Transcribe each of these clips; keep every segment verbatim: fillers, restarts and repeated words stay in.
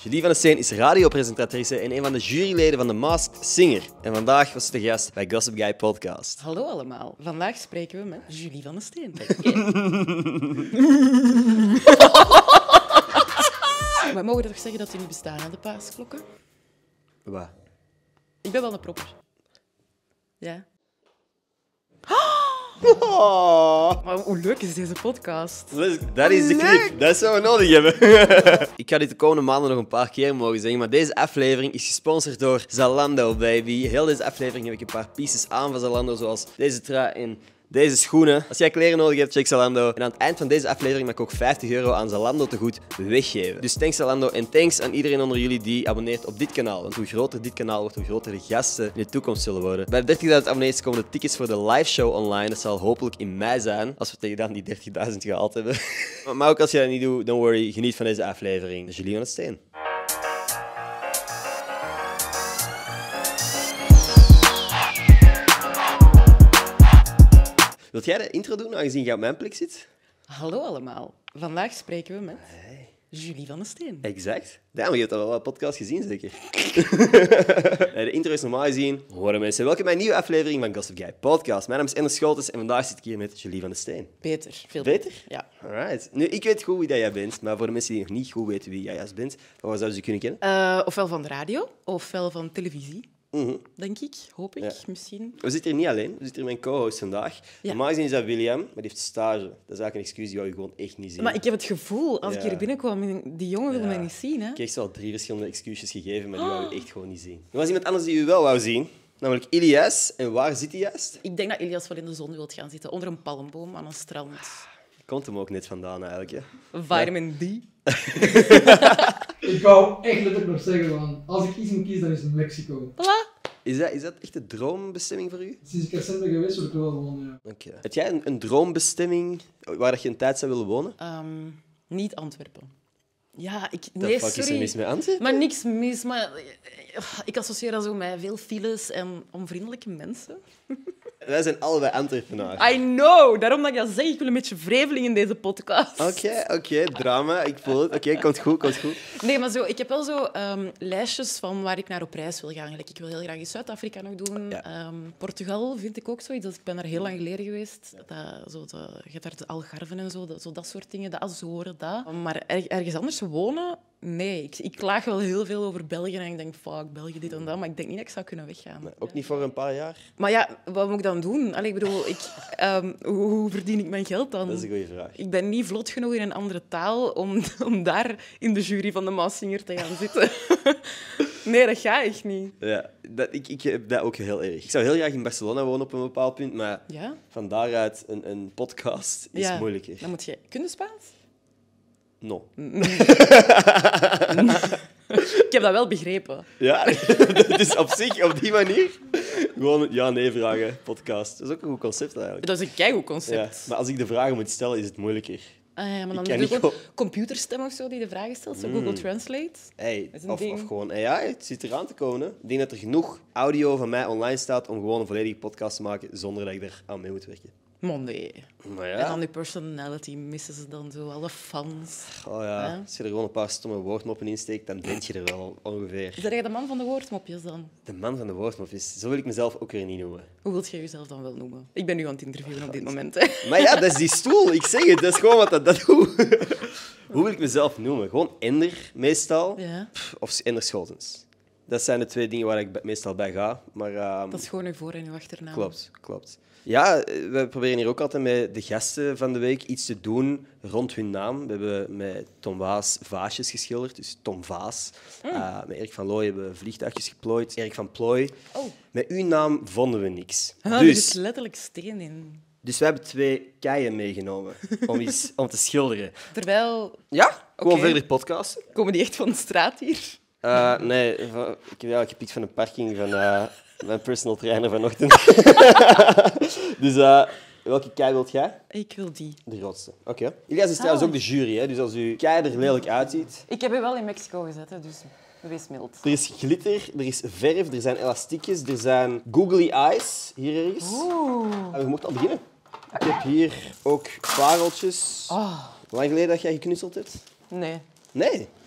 Julie van den Steen is radiopresentatrice en een van de juryleden van The Masked Singer. En vandaag was ze de gast bij Gossip Guy Podcast. Hallo allemaal. Vandaag spreken we met Julie van den Steen. We mogen toch zeggen dat die niet bestaan, hè, de paasklokken? Wat? Ik ben wel een propper. Ja. Oh. Maar hoe leuk is deze podcast? Dat is de clip. Dat is wat we nodig hebben. Ik ga dit de komende maanden nog een paar keer mogen zeggen, maar deze aflevering is gesponsord door Zalando, baby. Heel deze aflevering heb ik een paar pieces aan van Zalando, zoals deze trui en deze schoenen. Als jij kleren nodig hebt, check Zalando. En aan het eind van deze aflevering mag ik ook vijftig euro aan Zalando te goed weggeven. Dus thanks Zalando en thanks aan iedereen onder jullie die abonneert op dit kanaal. Want hoe groter dit kanaal wordt, hoe groter de gasten in de toekomst zullen worden. Bij de dertigduizend abonnees komen de tickets voor de live show online. Dat zal hopelijk in mei zijn, als we tegen dan die dertigduizend gehaald hebben. Maar ook als je dat niet doet, don't worry, geniet van deze aflevering. Julie van den Steen. Wilt jij de intro doen, aangezien je op mijn plek zit? Hallo allemaal. Vandaag spreken we met Julie van den Steen. Exact. Daarom, je hebt al wel een podcast gezien, zeker? Nee, de intro is normaal gezien. Horen mensen, welkom bij een nieuwe aflevering van Gossip Guy Podcast. Mijn naam is Ender Scholtes en vandaag zit ik hier met Julie van den Steen. Beter. Veel Beter? beter. Ja. Alright. Nu, ik weet goed wie dat jij bent, maar voor de mensen die nog niet goed weten wie jij juist bent, waar zouden ze je kunnen kennen? Uh, ofwel van de radio, ofwel van televisie. Mm-hmm. Denk ik, hoop ik, Ja. misschien. We zitten hier niet alleen, we zitten hier met mijn co-host vandaag. Ja. Normaal gezien is dat William, maar die heeft stage. Dat is eigenlijk een excuus, die wou je gewoon echt niet zien. Maar ik heb het gevoel, als ik Ja. hier binnenkwam, die jongen wil Ja. mij niet zien. Hè? Ik kreeg zo al drie verschillende excuses gegeven, maar die wou je echt gewoon niet zien. Er was iemand anders die u wel wou zien, namelijk Ilias. En waar zit hij juist? Ik denk dat Elias wel in de zon wil gaan zitten, onder een palmboom aan een strand. Komt hem ook net vandaan eigenlijk. Hè? Vitamin D. Ik wou echt letterlijk nog zeggen, van, als ik iets moet kiezen, dan is het Mexico. Voilà. Is dat, is dat echt de droombestemming voor u? Sinds ik recent ben geweest, wil ik wel wonen, ja. Oké. Heb jij een, een droombestemming waar dat je een tijd zou willen wonen? Ehm, niet Antwerpen. Ja, ik... De Nee, fuck is er sorry. mis met Antwerpen? Maar niks mis, maar ik associeer dat zo met veel files en onvriendelijke mensen. Wij zijn allebei Antwerpenaar. I know, daarom dat ik dat zeg. Ik wil een beetje vreveling in deze podcast. Oké, oké, drama, ik voel het. Oké, komt goed, komt goed. Nee, maar zo, ik heb wel zo um, lijstjes van waar ik naar op reis wil gaan. Like, ik wil heel graag in Zuid-Afrika nog doen. Ja. Um, Portugal vind ik ook zoiets. Dus ik ben daar heel lang geleden geweest. Dat, zo de, je hebt daar de Algarven en zo, dat, zo, dat soort dingen. De Azoren, dat. Maar er, ergens anders wonen... Nee, ik, ik klaag wel heel veel over België en ik denk, fuck, België, dit en dat. Maar ik denk niet dat ik zou kunnen weggaan. Nee, ook niet voor een paar jaar? Maar ja, wat moet ik dan doen? Allee, ik bedoel, ik, um, hoe, hoe verdien ik mijn geld dan? Dat is een goede vraag. Ik ben niet vlot genoeg in een andere taal om, om daar in de jury van de Masked Singer te gaan zitten. Nee, dat ga echt niet. Ja, dat, ik, ik heb dat ook heel erg. Ik zou heel graag in Barcelona wonen op een bepaald punt, maar Ja? van daaruit een, een podcast is Ja, moeilijker. Dan moet je... Kun je Spaans? No. Ik heb dat wel begrepen. Ja, dus op zich, op die manier, gewoon ja-nee vragen, podcast. Dat is ook een goed concept eigenlijk. Dat is een keigoed Ja, concept. maar als ik de vragen moet stellen, is het moeilijker. Ah, ja, maar dan Ik doe kan je niet gewoon gewoon- computerstem of zo die de vragen stelt. Zo Google Translate. Hey, is een of, ding. of gewoon A I, het zit eraan te komen. Hè. Ik denk dat er genoeg audio van mij online staat om gewoon een volledige podcast te maken zonder dat ik er aan mee moet werken. Maar nee. Maar En ja, dan die personality missen ze dan zo, alle fans. oh ja, Ja. als je er gewoon een paar stomme woordmoppen in steekt, dan denk je er wel ongeveer. Zeg jij de man van de woordmopjes dan? De man van de woordmopjes, zo wil ik mezelf ook weer niet noemen. Hoe wilt jij jezelf dan wel noemen? Ik ben nu aan het interviewen op dit moment. Hè. Maar ja, dat is die stoel, ik zeg het, dat is gewoon wat dat, dat doet. Hoe wil ik mezelf noemen? Gewoon Ender, meestal. Ja, Of Ender Schotens. Dat zijn de twee dingen waar ik be- meestal bij ga. Maar, ehm, dat is gewoon uw voor- en uw achternaam. Klopt, klopt. Ja, we proberen hier ook altijd met de gasten van de week iets te doen rond hun naam. We hebben met Tom Waas vaasjes geschilderd, dus Tom Vaas. Uh, met Erik van Looy hebben we vliegtuigjes geplooid. Erik van Plooy. Oh, Met uw naam vonden we niks. ah, er is Dus, letterlijk steen in. dus we hebben twee keien meegenomen om, iets, om te schilderen. Terwijl, Ja, gewoon Oké. verder podcasten. komen die echt van de straat hier? Uh, nee, van- ik heb ja, gepikt van een parking van uh, mijn personal trainer vanochtend. Dus uh, welke kei wilt jij? Ik wil die. De grootste. Oké. Ilias is trouwens Ah. ook de jury, hè? Dus als uw kei er lelijk uitziet... Ik heb je wel in Mexico gezet, hè, dus wees mild. Er is glitter, er is verf, er zijn elastiekjes, er zijn googly eyes hier ergens. Oeh. En we moeten al beginnen. Ik heb hier ook pareltjes. Oh, Lang geleden dat jij geknutseld hebt? nee. Nee.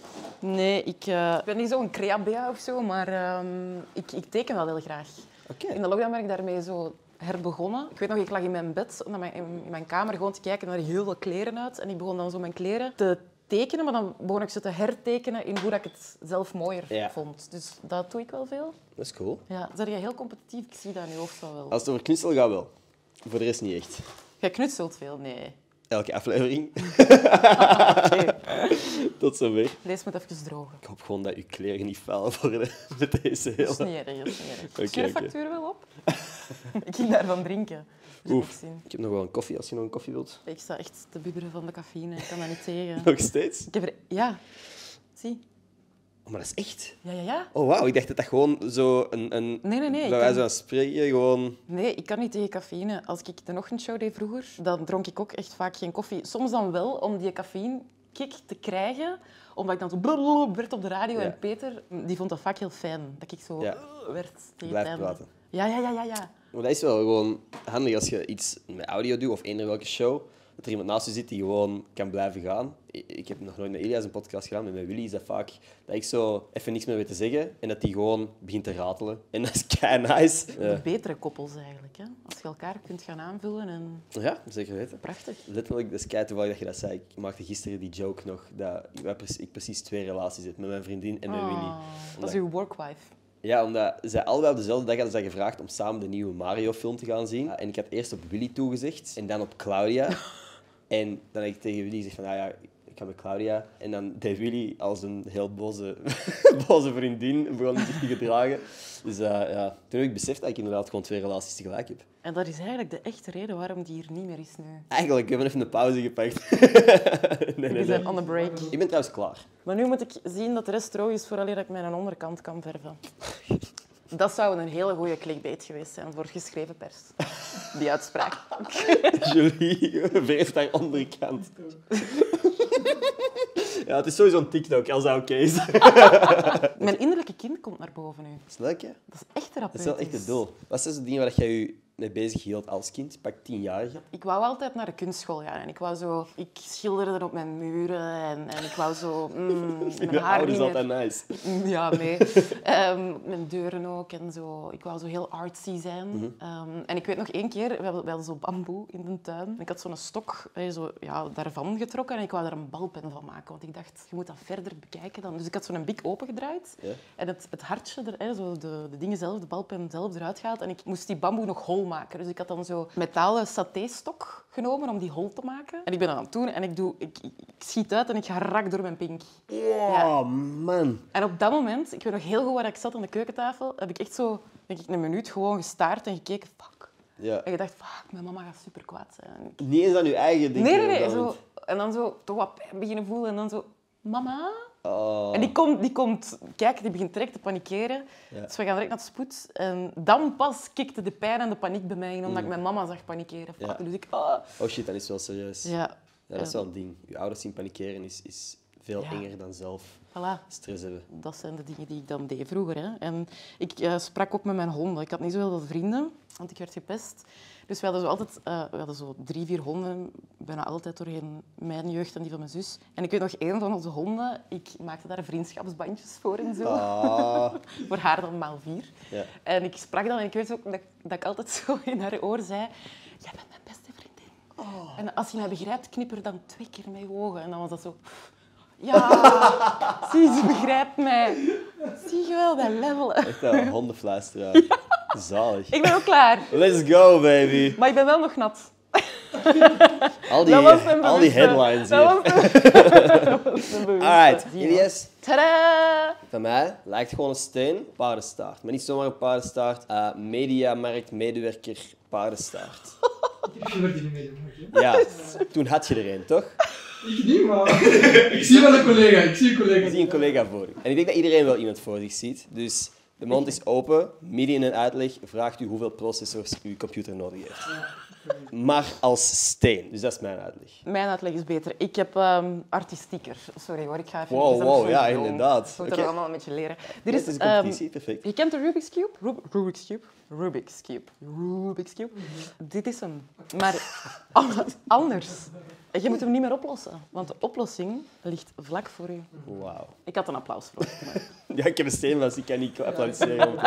Nee, ik, uh, ik ben niet zo'n crea-bea of zo, maar um, ik, ik teken wel heel graag. Okay. In de lockdown ben ik daarmee zo herbegonnen. Ik weet nog, ik lag in mijn bed, in mijn kamer, gewoon te kijken naar heel veel kleren uit. En ik begon dan zo mijn kleren te tekenen, maar dan begon ik ze te hertekenen in hoe dat ik het zelf mooier ja. vond. Dus dat doe ik wel veel. Dat is cool. Ja, ben je heel competitief? Ik zie dat in je hoofd wel. Als het over knutselen gaat wel. Voor de rest niet echt. Jij knutselt veel? Nee. Elke aflevering. Okay. Tot zover. Deze moet even drogen. Ik hoop gewoon dat je kleren niet vuil worden met deze hele... Dat is niet erg, dat is niet erg. Okay, Stuur de okay. factuur wel op. Ik ging daarvan drinken. Oef. Ik heb nog wel een koffie, als je nog een koffie wilt. Ik sta echt te bibberen van de cafeïne. Ik kan dat niet tegen. Nog steeds? Ik heb er... Ja. Zie. Oh, maar dat is echt? Ja, ja, ja. Oh, wauw. Ik dacht dat dat gewoon zo een... een nee, nee, nee. Bij wijze van spreken gewoon... Nee, ik kan niet tegen cafeïne. Als ik de ochtendshow deed vroeger, dan dronk ik ook echt vaak geen koffie. Soms dan wel, om die cafeïne-kick te krijgen. Omdat ik dan zo blablabla werd op de radio. Ja. En Peter, die vond dat vaak heel fijn. Dat ik zo ja. werd tegen Blijf het praten. Ja, ja, ja, ja, ja. Maar dat is wel gewoon handig als je iets met audio doet, of eender welke show, dat er iemand naast je zit die gewoon kan blijven gaan. Ik heb nog nooit met Elias een podcast gedaan, maar met Willy is dat vaak dat ik zo even niks meer weet te zeggen en dat die gewoon begint te ratelen. En dat is kei nice. De uh. betere koppels eigenlijk, hè? Als je elkaar kunt gaan aanvullen en... Ja, zeker weten. Prachtig. Letterlijk, dat is kei toevallig dat je dat zei. Ik maakte gisteren die joke nog, dat ik precies twee relaties heb, met mijn vriendin en met oh, Willy. Dat is uw workwife. Ja, omdat zij allebei op dezelfde dag hadden zij gevraagd om samen de nieuwe Mario-film te gaan zien. En ik had eerst op Willy toegezegd en dan op Claudia. En dan heb ik tegen Willy gezegd van, ah ja, ik ga met Claudia. En dan deed Willy als een heel boze, boze vriendin begon zich te gedragen. Dus uh, ja, toen heb ik beseft dat ik inderdaad gewoon twee relaties tegelijk heb. En dat is eigenlijk de echte reden waarom die hier niet meer is nu. Eigenlijk, we hebben even een pauze gepakt. nee, nee, We zijn nee. on a break. Ik ben trouwens klaar. Maar nu moet ik zien dat de rest droog is vooraleer ik mijn onderkant kan verven. Dat zou een hele goede clickbait geweest zijn voor geschreven pers. Die uitspraak. Julie verft haar onderkant. Ja, het is sowieso een TikTok, als dat oké okay is. Mijn innerlijke kind komt naar boven nu. Dat is leuk, hè? Dat is echt therapeutisch. Dat is wel echt het doel. Wat zijn de dingen waar jij je mee bezig hield als kind? Pak tienjarige. Ik wou altijd naar de kunstschool gaan. En ik wou zo... Ik schilderde op mijn muren en, en ik wou zo... Mm, mijn haar ouders niet meer... altijd nice. Ja, nee. um, mijn deuren ook en zo. Ik wou zo heel artsy zijn. Mm-hmm. um, en ik weet nog één keer, we hadden, we hadden zo bamboe in de tuin. Ik had zo'n stok zo, ja, daarvan getrokken en ik wou daar een balpen van maken. Want ik dacht, je moet dat verder bekijken dan. Dus ik had zo'n bik opengedraaid ja. en het, het hartje, er, zo de, de dingen zelf, de balpen zelf eruit gehaald. En ik moest die bamboe nog hol maken. Dus ik had dan zo metalen satéstok genomen om die hol te maken. En ik ben dat aan het doen en ik, doe, ik, ik schiet uit en ik ga rak door mijn pink. Oh, ja. man. En op dat moment, ik weet nog heel goed waar ik zat aan de keukentafel, heb ik echt zo denk ik, een minuut gewoon gestaard en gekeken, fuck. Ja. En je dacht, fuck, mijn mama gaat super kwaad zijn. Niet eens aan je eigen ding. Nee, nee, nee. Zo, en dan zo toch wat pijn beginnen voelen en dan zo, mama... Oh. En die komt, die komt kijken, die begint direct te panikeren. Ja. Dus we gaan direct naar de spoed. En dan pas kikte de pijn en de paniek bij mij in, omdat mm. ik mijn mama zag panikeren. Ja. Dus ik... Oh. oh shit, dat is wel serieus. Ja. Ja, dat is wel een ding. Je ouders zien panikeren is, is veel ja. enger dan zelf voilà. stress hebben. Dat zijn de dingen die ik dan deed vroeger. Hè. En ik uh, sprak ook met mijn honden. Ik had niet zoveel vrienden, want ik werd gepest. Dus we hadden zo altijd uh, we hadden zo drie, vier honden, bijna altijd doorheen mijn jeugd en die van mijn zus. En ik weet nog, één van onze honden, ik maakte daar vriendschapsbandjes voor en zo. Ah. Voor haar dan maal vier. Ja. En ik sprak dan en ik weet ook dat, dat ik altijd zo in haar oor zei, jij bent mijn beste vriendin. Oh. En als je mij begrijpt, knipper dan twee keer met je ogen. En dan was dat zo... Ja, zie, ze begrijpt mij. Zie je wel, dat levelen. Echt een hondenfluisteraar. Ja. Zalig. Ik ben ook klaar. Let's go, baby. Maar ik ben wel nog nat. Al die, al die headlines hier. Alright, Elias. Tadaa! Van mij lijkt gewoon een steen, paardenstaart. Maar niet zomaar een paardenstaart. Uh, Mediamarkt, medewerker, paardenstaart. Je werd in de mediamarkt, ja, toen had je er een, toch? Ik niet, maar... ik zie wel een collega, ik zie een collega. Ik zie een collega voor u. En ik denk dat iedereen wel iemand voor zich ziet. Dus de mond is open, midden in een uitleg vraagt u hoeveel processors uw computer nodig heeft. maar als steen. Dus dat is mijn uitleg. Mijn uitleg is beter. Ik heb um, artistieker. Sorry hoor, ik ga even... Wow, ik wow, zo ja, jong. inderdaad. Ik moet Oké. er allemaal een beetje leren. Er Dit is, is een ehm, competitie, perfect. je kent de Rubik's Cube? Rub- Rubik's Cube? Rubik's Cube. Rubik's Cube. Dit is hem. Maar an- anders. Je moet hem niet meer oplossen, want de oplossing ligt vlak voor u. Wauw. Ik had een applaus voor. Maar... Ja, ik heb een steen, maar ik kan niet applaudisseren.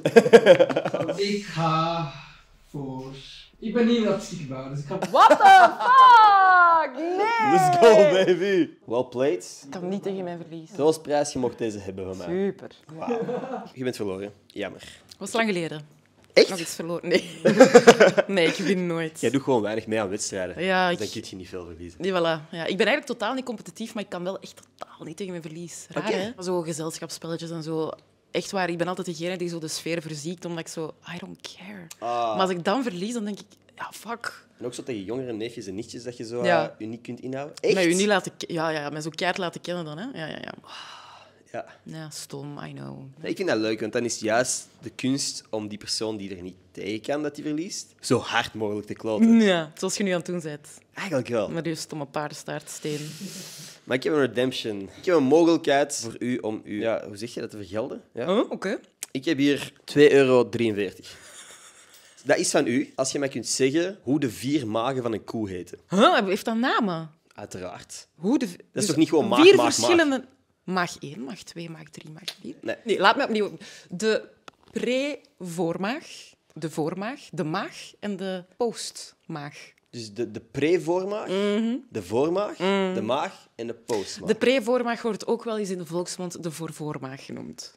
Ik ga voor... Ik ben niet in artistiek bouwen, dus ik ga... What the fuck? Nee! Let's go, baby. Well played. Ik kan niet tegen mijn verlies. Troostprijs, je mocht deze hebben van mij. Super. Je bent verloren. Jammer. Was lang geleden. Echt? Nog iets verloren? Nee. Nee, ik win nooit. Jij doet gewoon weinig mee aan wedstrijden. Ja, Dus ik... dan kun je niet veel verliezen. Nee, voilà. Ja, ik ben eigenlijk totaal niet competitief, maar ik kan wel echt totaal niet tegen mijn verlies. Raar, Oké. hè? Zo gezelschapsspelletjes en zo. Echt waar, ik ben altijd degene die zo de sfeer verziekt, omdat ik zo... I don't care. Ah. Maar als ik dan verlies, dan denk ik... Ja, fuck. En ook zo tegen jongere neefjes en nichtjes dat je zo Ja. uh, uniek kunt inhouden. Echt? Met u niet laten... ke- Ja, ja, met zo keihard laten kennen dan, hè. Ja, ja, ja. Ja. Ja, stom, I know. Nee, ik vind dat leuk, want dan is juist de kunst om die persoon die er niet tegen kan dat hij verliest, zo hard mogelijk te kloten. Ja, zoals je nu aan het doen bent. Eigenlijk wel. Met je stomme paardenstaartsteen. Maar ik heb een redemption. Ik heb een mogelijkheid voor u om u... Ja, hoe zeg je dat te vergelden? Ja. Oh, oké. Ik heb hier twee euro drieënveertig. Dat is van u, als je mij kunt zeggen hoe de vier magen van een koe heten. Huh? Heeft dat namen? Uiteraard. Hoe de... Dat is toch niet gewoon maag, Vier maag, maag? verschillende... Maag één, maag twee, maag drie, maag vier. Nee. Nee, laat me opnieuw. De pre-voormaag, de voormaag, de maag en de postmaag. Dus de, de pre-voormaag, de voormaag, de maag en de postmaag. De pre-voormaag wordt ook wel eens in de volksmond de voorvoormaag genoemd.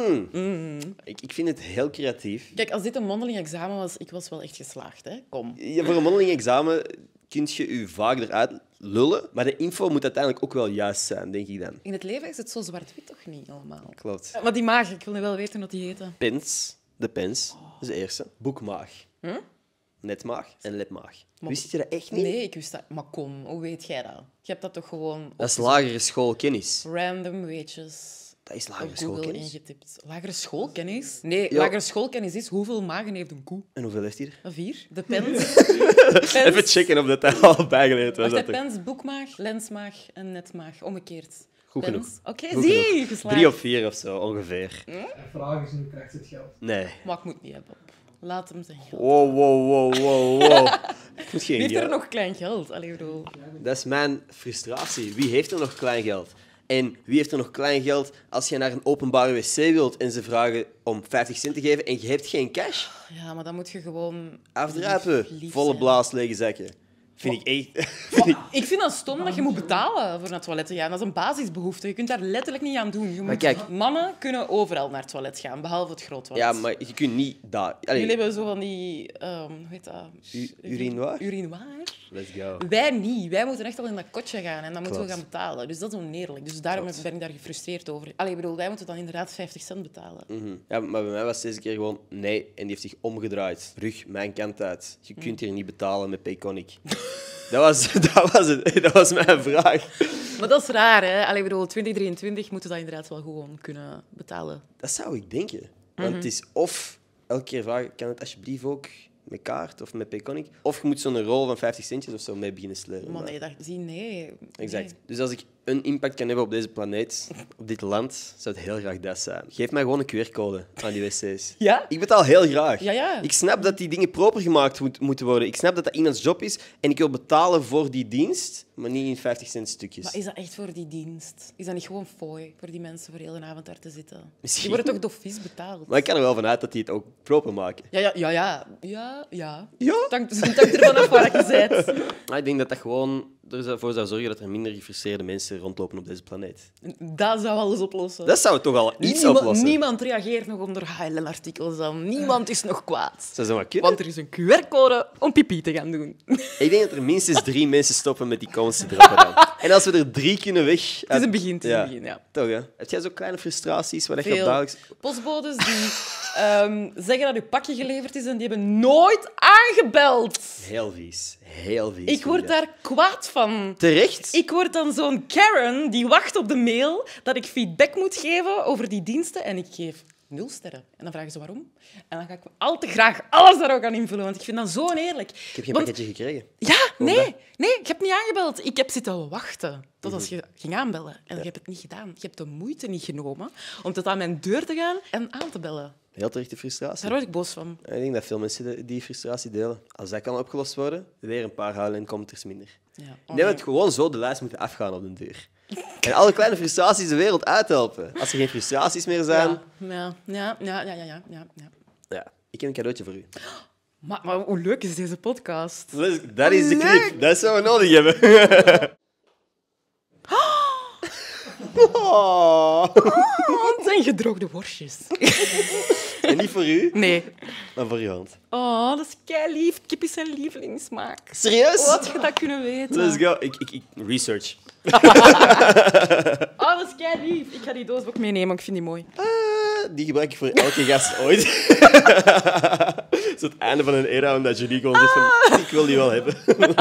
Mm. Ik, ik vind het heel creatief. Kijk, als dit een mondeling examen was, ik was wel echt geslaagd, hè? Kom. Ja, voor een mondeling examen kun je je vaak eruit lullen, maar de info moet uiteindelijk ook wel juist zijn, denk ik dan. In het leven is het zo zwart-wit toch niet allemaal? Klopt. Maar die maag, ik wil nu wel weten wat die heten. Pens, de pens, dat is de eerste. Boekmaag. Hm? Netmaag en lepmaag. Maar- Wist je dat echt niet? Nee, ik wist dat. Maar kom, hoe weet jij dat? Je hebt dat toch gewoon... Dat is op lagere schoolkennis. random weetjes... Dat is op lagere Google schoolkennis. ingetipt. Lagere schoolkennis? Nee, Ja. lagere schoolkennis is hoeveel magen heeft een koe? En hoeveel heeft hij er? Een vier. De pens. Even pens. checken of dat hij al bijgeleerd was. Wacht, hè, dat er- pens, boekmaag, lensmaag en netmaag. Omgekeerd. Goed Pens. genoeg. Oké, Goed zie, genoeg. geslaagd. Drie of vier of zo, ongeveer. De vraag is, nu krijgt ze het geld. Nee. Maar ik moet niet hebben. Laat hem zijn geld. Wow, wow, wow, wow, wow. Ik moet geen Wie heeft er geld. nog klein geld? Allee, bedoel. Dat is mijn frustratie. Wie heeft er nog klein geld? En wie heeft er nog klein geld als je naar een openbare wc wilt en ze vragen om vijftig cent te geven en je hebt geen cash? Ja, maar dan moet je gewoon... Afdruipen. lief- lief Volle zijn. blaas, lege zakken. Vind ik echt... vind ik... Ik vind dat stom dat je moet betalen voor naar het toilet te gaan. Dat is een basisbehoefte. Je kunt daar letterlijk niet aan doen. Je moet... kijk- Mannen kunnen overal naar het toilet gaan, behalve het groot toilet. Ja, maar je kunt niet daar... Allee, Jullie hebben zo van die... ehm hoe heet dat? U- urinoir? Urinoir. Let's go. Wij niet. Wij moeten echt al in dat kotje gaan en dan moeten we Klopt. gaan betalen. Dus dat is oneerlijk. Dus daarom Klopt. ben ik daar gefrustreerd over. Allee, ik bedoel, wij moeten dan inderdaad vijftig cent betalen. Mhm. Ja, maar bij mij was het deze keer gewoon nee. En die heeft zich omgedraaid. Rug, mijn kant uit. Je kunt hier niet betalen met Payconic. dat, was, dat, was het. Dat was mijn vraag. Maar dat is raar, hè? Allee, ik bedoel, twintig drieëntwintig moeten we dat inderdaad wel gewoon kunnen betalen. Dat zou ik denken. Want het is of elke keer vragen, kan het alsjeblieft ook met kaart of met Payconic? Of je moet zo'n rol van vijftig centjes of zo mee beginnen sleuren. Maar nee, dat, zie, nee. Exact. Nee. Dus als ik een impact kan hebben op deze planeet, op dit land, zou het heel graag dat zijn. Geef mij gewoon een Q R-code aan die wc's. Ja? Ik betaal heel graag. Ja, ja. Ik snap dat die dingen proper gemaakt moet- moeten worden. Ik snap dat dat iemands job is en ik wil betalen voor die dienst, maar niet in vijftig cent stukjes. Maar is dat echt voor die dienst? Is dat niet gewoon fooi voor die mensen voor heel de avond daar te zitten? Misschien. Die worden toch door vies betaald? Maar ik kan er wel vanuit dat die het ook proper maken. Ja, ja, ja, ja. Ja, ja. Ja? Het hangt het hangt ervan af waar je bent. Maar ik denk dat dat gewoon ervoor zou zorgen dat er minder gefrustreerde mensen rondlopen op deze planeet. Dat zou alles oplossen. Dat zou toch al iets niemand, oplossen? niemand reageert nog onder H L N-artikels dan. Niemand is nog kwaad. Zou zo maar kunnen. Want er is een Q R-code om pipi te gaan doen. Ik denk dat er minstens drie mensen stoppen met die comments te droppen dan. En als we er drie kunnen weg... Het is een begin, het is Ja. een begin, ja. Toch, hè? Heb jij zo kleine frustraties waar je op Veel. dagelijks... Postbodes die ehm, zeggen dat uw pakje geleverd is en die hebben nooit aangebeld. Heel vies. Heel vies. Ik vind word dat. daar kwaad van. Terecht? Ik word dan zo'n Karen die wacht op de mail dat ik feedback moet geven over die diensten en ik geef Nul sterren. En dan vragen ze waarom. En dan ga ik al te graag alles daar ook aan invullen, want ik vind dat zo eerlijk. Ik heb geen Want- pakketje gekregen. Ja, nee, dat? nee, ik heb niet aangebeld. Ik heb zitten wachten tot als je ging aanbellen. En je hebt het niet gedaan. Je hebt de moeite niet genomen om tot aan mijn deur te gaan en aan te bellen. Heel terechte frustratie. Daar word ik boos van. Ik denk dat veel mensen die frustratie delen. Als dat kan opgelost worden, weer een paar huilen en commenters minder. Ja. Ik Oh, denk dat nee. het gewoon zo de lijst moeten afgaan op den deur. En alle kleine frustraties de wereld uithelpen. Als er geen frustraties meer zijn... Ja, ja, ja, ja, ja, ja, ja, ja. Ja, ik heb een cadeautje voor u. Maar, maar hoe leuk is deze podcast? Dat is, dat is de Leuk. clip. Dat is wat we nodig hebben. Oh. Oh, het zijn gedroogde worstjes. En niet voor u, Nee. maar voor je hand. Oh, dat is kei lief. Kip is zijn lievelingssmaak. Serieus? Hoe had je dat kunnen weten? Let's go. Ik, ik, ik, research. Oh, dat is kei lief. Ik ga die doos ook meenemen, ik vind die mooi. Ah, die gebruik ik voor elke gast ooit. Zo het einde van een era, omdat Julie gewoon zegt van, ik wil die wel hebben.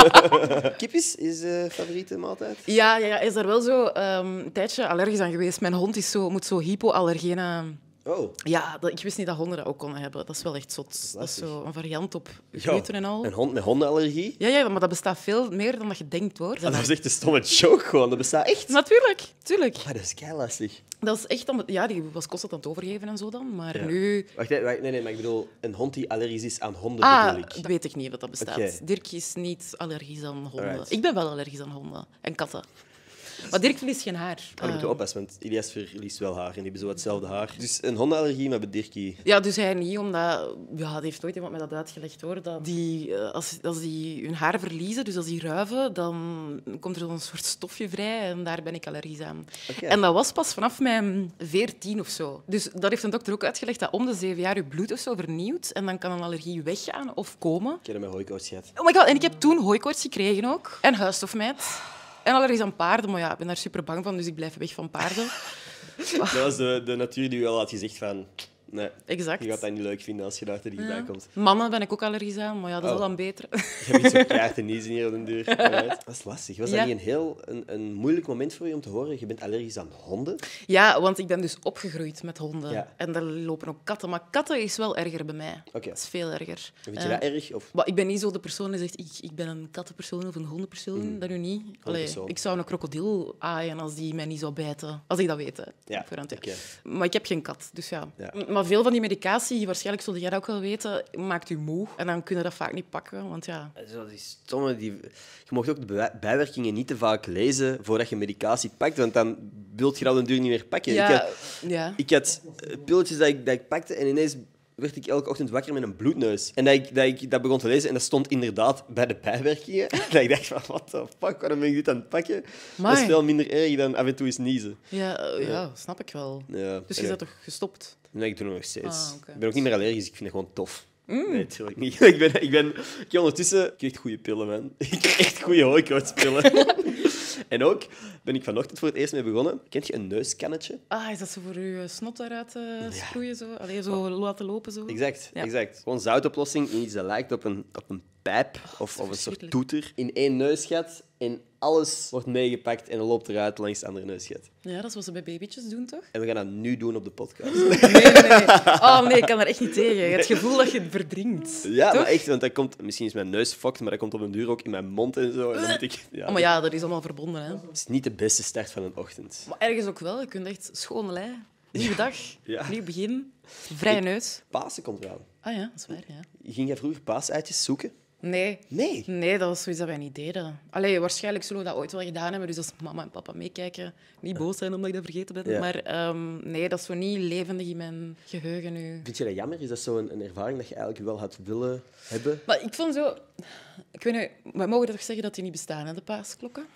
Kipjes is de favoriete maaltijd? Ja, ja, ja, is daar wel zo ehm, een tijdje allergisch aan geweest. Mijn hond is zo, moet zo hypoallergene... Oh, Ja, dat, ik wist niet dat honden dat ook konden hebben. Dat is wel echt zot. Dat is lastig. zo een variant op ja. gluten en al. Een hond met hondenallergie? Ja, ja, maar dat bestaat veel meer dan dat je denkt, hoor. Ah, dat is echt een stomme joke gewoon. Dat bestaat echt. Natuurlijk, tuurlijk. Ah, dat is keilastig. Dat is echt... om- Ja, die was constant aan het overgeven en zo dan. Maar Ja. nu... Wacht, hè, wacht, nee, nee, maar ik bedoel, een hond die allergisch is aan honden Ah, bedoel ik. dat weet ik niet dat dat bestaat. Oké. Dirk is niet allergisch aan honden. Alright. Ik ben wel allergisch aan honden en katten. Maar Dirk verliest geen haar. Ah, dan moet je Eh, oppassen, want Ilias verliest wel haar en die hebben zo hetzelfde haar. Dus een hondenallergie, maar bij Dirkie... Ja, dus hij niet, omdat... Ja, dat heeft nooit iemand mij dat uitgelegd, hoor. Dat die, eh, als, als die hun haar verliezen, dus als die ruiven, dan komt er een soort stofje vrij en daar ben ik allergisch aan. Oké. En dat was pas vanaf mijn veertien of zo. Dus dat heeft een dokter ook uitgelegd, dat om de zeven jaar je bloed of zo vernieuwt en dan kan een allergie weggaan of komen. Ik heb dat met hooikoorts gehad. Oh my god, en ik heb toen hooikoorts gekregen ook. En huisstofmijt. En allergisch aan paarden, maar ja, ik ben daar super bang van, dus ik blijf weg van paarden. Dat was de, de natuur die u al had gezegd van... Nee, Exact. je gaat dat niet leuk vinden als je daar te dichtbij Ja. komt. Mannen ben ik ook allergisch aan, maar ja, dat is Oh. al dan beter. Je hebt iets op kaart en niezen hier op de deur. Alright. Dat is lastig. Was dat Ja. niet een heel een, een moeilijk moment voor je om te horen? Je bent allergisch aan honden? Ja, want ik ben dus opgegroeid met honden. Ja. En daar lopen ook katten. Maar katten is wel erger bij mij. Oké. Dat is veel erger. Vind je Eh, dat erg? Of... maar ik ben niet zo de persoon die zegt, ik, ik ben een kattenpersoon of een hondenpersoon. Dat nu niet. Allee, Hondenpersoon. ik zou een krokodil aaien als die mij niet zou bijten. Als ik dat weet. Hè. Ja, Voorhand, ja. oké. Maar ik heb geen kat, dus ja. Ja. M- Maar veel van die medicatie, waarschijnlijk zul jij dat ook wel weten, maakt u moe. En dan kun je dat vaak niet pakken, want ja... Zo, die stomme, die... Je mag ook de bij- bijwerkingen niet te vaak lezen voordat je medicatie pakt, want dan wilt je dat op den duur niet meer pakken. Ja, Ik had, ja. ik had eh, pilletjes dat ik, dat ik pakte en ineens werd ik elke ochtend wakker met een bloedneus. En dat ik, dat ik dat begon te lezen en dat stond inderdaad bij de bijwerkingen. dat ik dacht van, what the fuck, waarom ben ik dit aan het pakken? Dat is Amai. veel minder erg dan af en toe eens niezen. Ja, eh, ja, snap ik wel. Ja. Dus je En, bent toch gestopt? Nee, ik doe het nog steeds. Ah, oké. Ik ben ook niet meer allergisch, ik vind het gewoon tof. Nee, natuurlijk niet. ik, ben, ik, ben, ik heb ondertussen... Ik krijg echt goede pillen, man. Ik krijg echt goede hooikoortspillen. En ook ben ik vanochtend voor het eerst mee begonnen. Kent je een neuskannetje? Ah, is dat zo voor je snot daaruit uh, sproeien? Zo? Allee, zo laten lopen? Zo? Exact, Ja. exact. Gewoon zoutoplossing in iets dat lijkt op een, op een pijp of, of een soort verschrikkelijk. toeter. In één neusgat en alles wordt meegepakt en loopt eruit langs het andere neusgat. Ja, dat is wat ze bij babytjes doen, toch? En we gaan dat nu doen op de podcast. Nee, nee, nee. Oh nee, ik kan er echt niet tegen. Je hebt het gevoel dat je het verdrinkt. Ja, toch? maar echt, want dat komt... Misschien is mijn neus fokt, maar dat komt op een duur ook in mijn mond en zo. En dan moet ik... Ja, Oh, maar ja, dat is allemaal verbonden. Hè. Het is niet de beste start van een ochtend. Maar ergens ook wel. Je kunt echt schone lei. Nieuwe dag, Ja. nieuw begin, vrije Ik- neus. Pasen komt eraan. Ah ja, dat is waar, ja. Ging jij vroeger paaseitjes zoeken? Nee. Nee. Nee, dat was zoiets dat wij niet deden. Allee, waarschijnlijk zullen we dat ooit wel gedaan hebben. Dus als mama en papa meekijken, niet boos zijn omdat ik dat vergeten ben. Ja. Maar ehm, nee, dat is zo niet levendig in mijn geheugen nu. Vind je dat jammer? Is dat zo een, een ervaring dat je eigenlijk wel had willen hebben? Maar ik vond zo... Ik weet niet, we mogen toch zeggen dat die niet bestaan, hè, de paasklokken?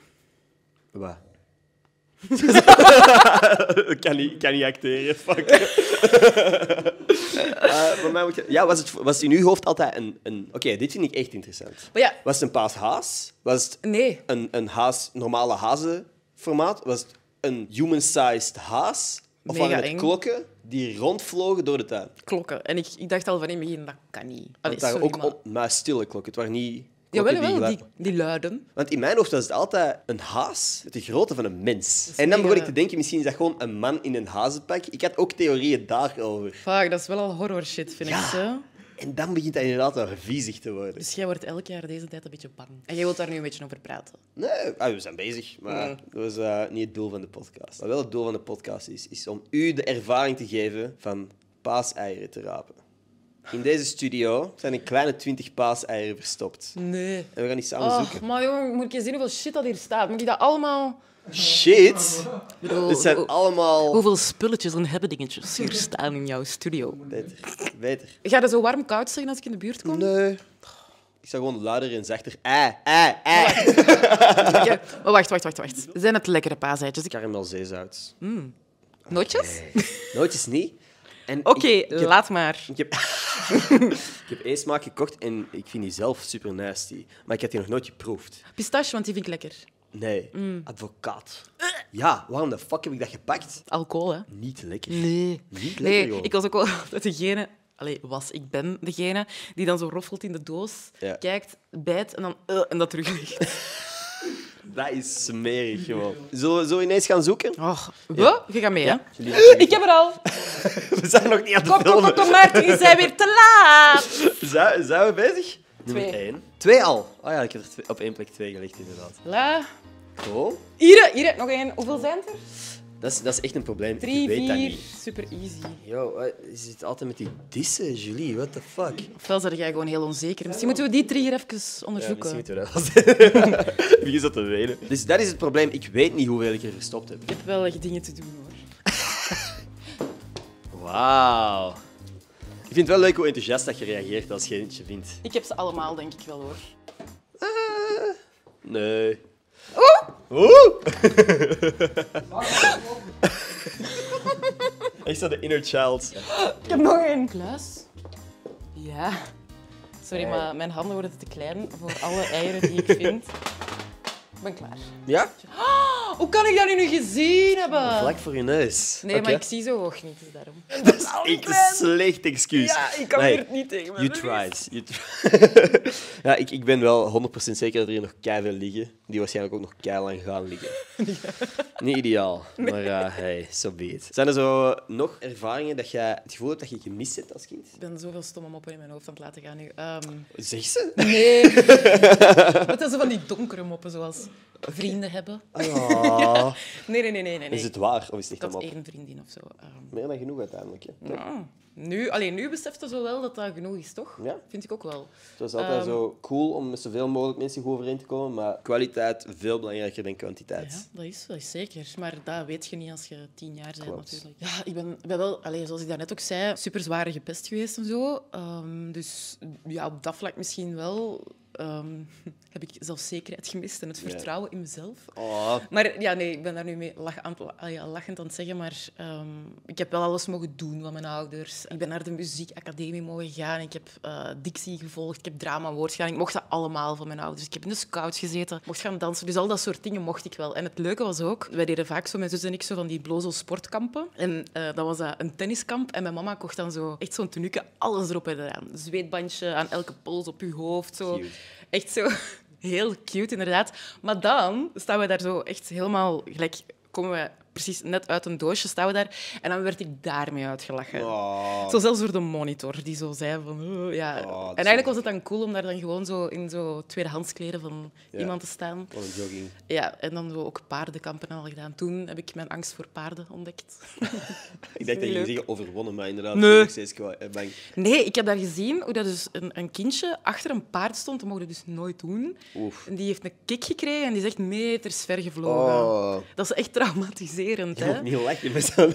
Wat? Ik kan niet, kan niet acteren, fuck. Uh, voor mij moet je- ja, was het, was het in uw hoofd altijd een... een... Oké, dit vind ik echt interessant. Maar ja, Was het een paashaas? Was het nee. een, een haas, normale hazenformaat? Was het een human-sized haas? Of Mega waren het eng. klokken die rondvlogen door de tuin? Klokken. En ik, ik dacht al van in het begin, dat kan niet. Allee, Het waren sorry, ook maar... on- maar stille klokken. Het waren niet Jawel, Klokken wel, die, geluid- die luiden. Want in mijn hoofd was het altijd een haas met de grootte van een mens. is En dan begon mega- ik te denken, misschien is dat gewoon een man in een hazenpak. Ik had ook theorieën daarover. Fuck, dat is wel al horror shit, vind Ja. ik zo. En dan begint dat inderdaad wel viezig te worden. Dus jij wordt elk jaar deze tijd een beetje bang. En jij wilt daar nu een beetje over praten. Nee, ah, we zijn bezig, maar Mm. dat was eh, niet het doel van de podcast. Wat wel het doel van de podcast is, is om u de ervaring te geven van paaseieren te rapen. In deze studio zijn een kleine twintig paaseieren verstopt. Nee. En we gaan die samen Oh, zoeken. maar jongen, moet ik eens zien hoeveel shit dat hier staat? Moet ik dat allemaal... Shit! Bedoel, Dit zijn hoe- allemaal... Hoeveel spulletjes en hebben dingetjes hier staan in jouw studio? Beter, beter. Ga je zo warm koud zeggen als ik in de buurt kom? Nee. Ik zou gewoon luider en zachter... Eh, eh, eh. Oké, maar wacht, wacht, wacht, wacht. Zijn het lekkere paaseitjes? Ik... Karamelzeezout. Nootjes? Nootjes niet. En Oké, ik- ik heb- laat maar. Ik heb, ik heb één smaak gekocht en ik vind die zelf super nasty. Maar ik heb die nog nooit geproefd. Pistache, want die vind ik lekker. Nee, advocaat. Ja, waarom de fuck heb ik dat gepakt? Alcohol, hè? Niet lekker. Nee. Niet lekker, Nee, joh. ik was ook wel altijd degene... Allee, was, ik ben degene die dan zo roffelt in de doos, Ja. kijkt, bijt en dan... uh, en dat teruglegt. Dat is smerig, gewoon. Zullen we zo ineens gaan zoeken? Oh, we? Je gaat mee, hè? Jullie- Ik heb er al. We zijn nog niet aan het Kom, kom, kom, filmen. kom, Maarten, je bent weer te laat. Zijn, zijn we bezig? Nummer Twee. één. Twee al? Oh ja, ik heb er twee- op één plek twee gelegd, inderdaad. La. Oh, Hier, hier, nog één. Hoeveel zijn het er? dat is, dat is echt een probleem. Drie, ik weet dat vier. niet. Super easy. Yo, wat- je zit altijd met die dissen, Julie. What the fuck? Ofwel zijn jij gewoon heel onzeker. Misschien moeten we die drie hier even Ja, onderzoeken. misschien moeten we dat wel zeggen. Wie is dat te weten? Dus dat is het probleem. Ik weet niet hoeveel ik er verstopt heb. Ik heb wel echt dingen te doen, hoor. Wauw. Ik vind het wel leuk hoe enthousiast dat je reageert als je eentje vindt. Ik heb ze allemaal, denk ik wel, hoor. Ah, nee. Oeh! Oeh! Echt zo de inner child. Ik heb nog één. Kluis? Ja. Sorry, Nee. maar mijn handen worden te klein voor alle eieren die ik vind. Ik ben klaar. Ja? Hoe kan ik dat nu niet gezien hebben? Vlak voor je neus. Nee, Oké. maar ik zie zo hoog niet, dus daarom. Dat is echt een slecht excuus. Ja, ik kan Nee, hier niet tegen You mijn tried. You tried. Ja, ik, ik ben wel honderd procent zeker dat er hier nog keiveel liggen. Die waarschijnlijk ook nog keilang gaan liggen. Niet ideaal, maar uh, hey, so be it. Zijn er zo nog ervaringen dat jij het gevoel hebt dat je gemist hebt als kind? Ik ben zoveel stomme moppen in mijn hoofd aan het laten gaan nu. Ehm, Zeg ze? nee. Wat zijn zo van die donkere moppen, zoals vrienden hebben? Oh. Nee, nee, nee, nee. nee. Is het waar of is het Ik echt had een mop? één vriendin of zo. Ehm, Meer dan genoeg uiteindelijk. Hè? ja. Nu, alleen nu beseft je zo wel dat dat genoeg is, toch? Ja. Vind ik ook wel. Het was altijd Ehm. zo cool om met zoveel mogelijk mensen goed overeen te komen, maar kwaliteit veel belangrijker dan kwantiteit. Ja, dat is, dat is zeker. Maar dat weet je niet als je tien jaar bent, Klopt. natuurlijk. Ja, ik ben, ben wel, allez, zoals ik daarnet ook zei, super zware gepest geweest en zo. Ehm, dus ja, op dat vlak misschien wel ehm, heb ik zelfzekerheid gemist en het Ja. vertrouwen in mezelf. Oh, Maar ja, nee, ik ben daar nu mee lach, aan, het- ah ja, lachend aan het zeggen, maar ehm, ik heb wel alles mogen doen van mijn ouders. Ik ben naar de muziekacademie mogen gaan, ik heb eh, dictie gevolgd, ik heb drama woord gedaan. Ik mocht dat allemaal van mijn ouders. Ik heb in de scouts gezeten, ik mocht gaan dansen. Dus al dat soort dingen mocht ik wel. En het leuke was ook, wij deden vaak zo, mijn zus en ik, zo van die blozo sportkampen. En eh, dat was dat een tenniskamp en mijn mama kocht dan zo echt zo'n tenuke, alles erop en eraan. Een zweetbandje aan elke pols op je hoofd, zo. Cute. Echt zo heel cute, inderdaad. Maar dan staan we daar zo echt helemaal gelijk... Komen we precies net uit een doosje, staan we daar. En dan werd ik daarmee uitgelachen. oh. Zo zelfs door de monitor, die zo zei van... "Oh, ja. Oh, dat en is eigenlijk wel- was het dan cool om daar dan gewoon zo in zo tweedehands kleren van Ja. iemand te staan. Wat een jogging. Ja, en dan zo ook paardenkampen al gedaan. Toen heb ik mijn angst voor paarden ontdekt. Ik dacht dat je leuk. ging zeggen overwonnen, maar inderdaad, Nee. ik ben nog steeds kwa- eh, bang. Nee, ik heb daar gezien hoe dat dus een, een kindje achter een paard stond. Dat mocht je dus nooit doen. Oef. En die heeft een kick gekregen en die is echt meters ver gevlogen. Oh. Dat is echt traumatiserend, Je hè? moet niet lachen met zo'n...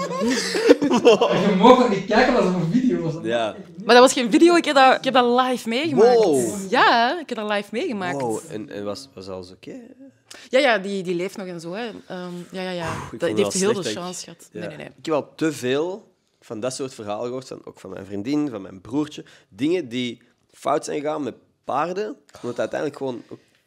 Je mag dat niet kijken als het een video was. Ja. Maar dat was geen video, ik heb dat, ik heb dat live meegemaakt. Wow. Ja, ik heb dat live meegemaakt. Wow, en, en was, was alles oké? Ja, ja die, die leeft nog en zo. Hè. Ehm, ja, ja, ja. vond Dat, het die wel heeft heel veel slecht dat ik- chance gehad. Ja. Nee, nee, nee. Ik heb al te veel van dat soort verhalen gehoord, van, ook van mijn vriendin, van mijn broertje. Dingen die fout zijn gegaan met paarden, omdat het uiteindelijk gewoon ook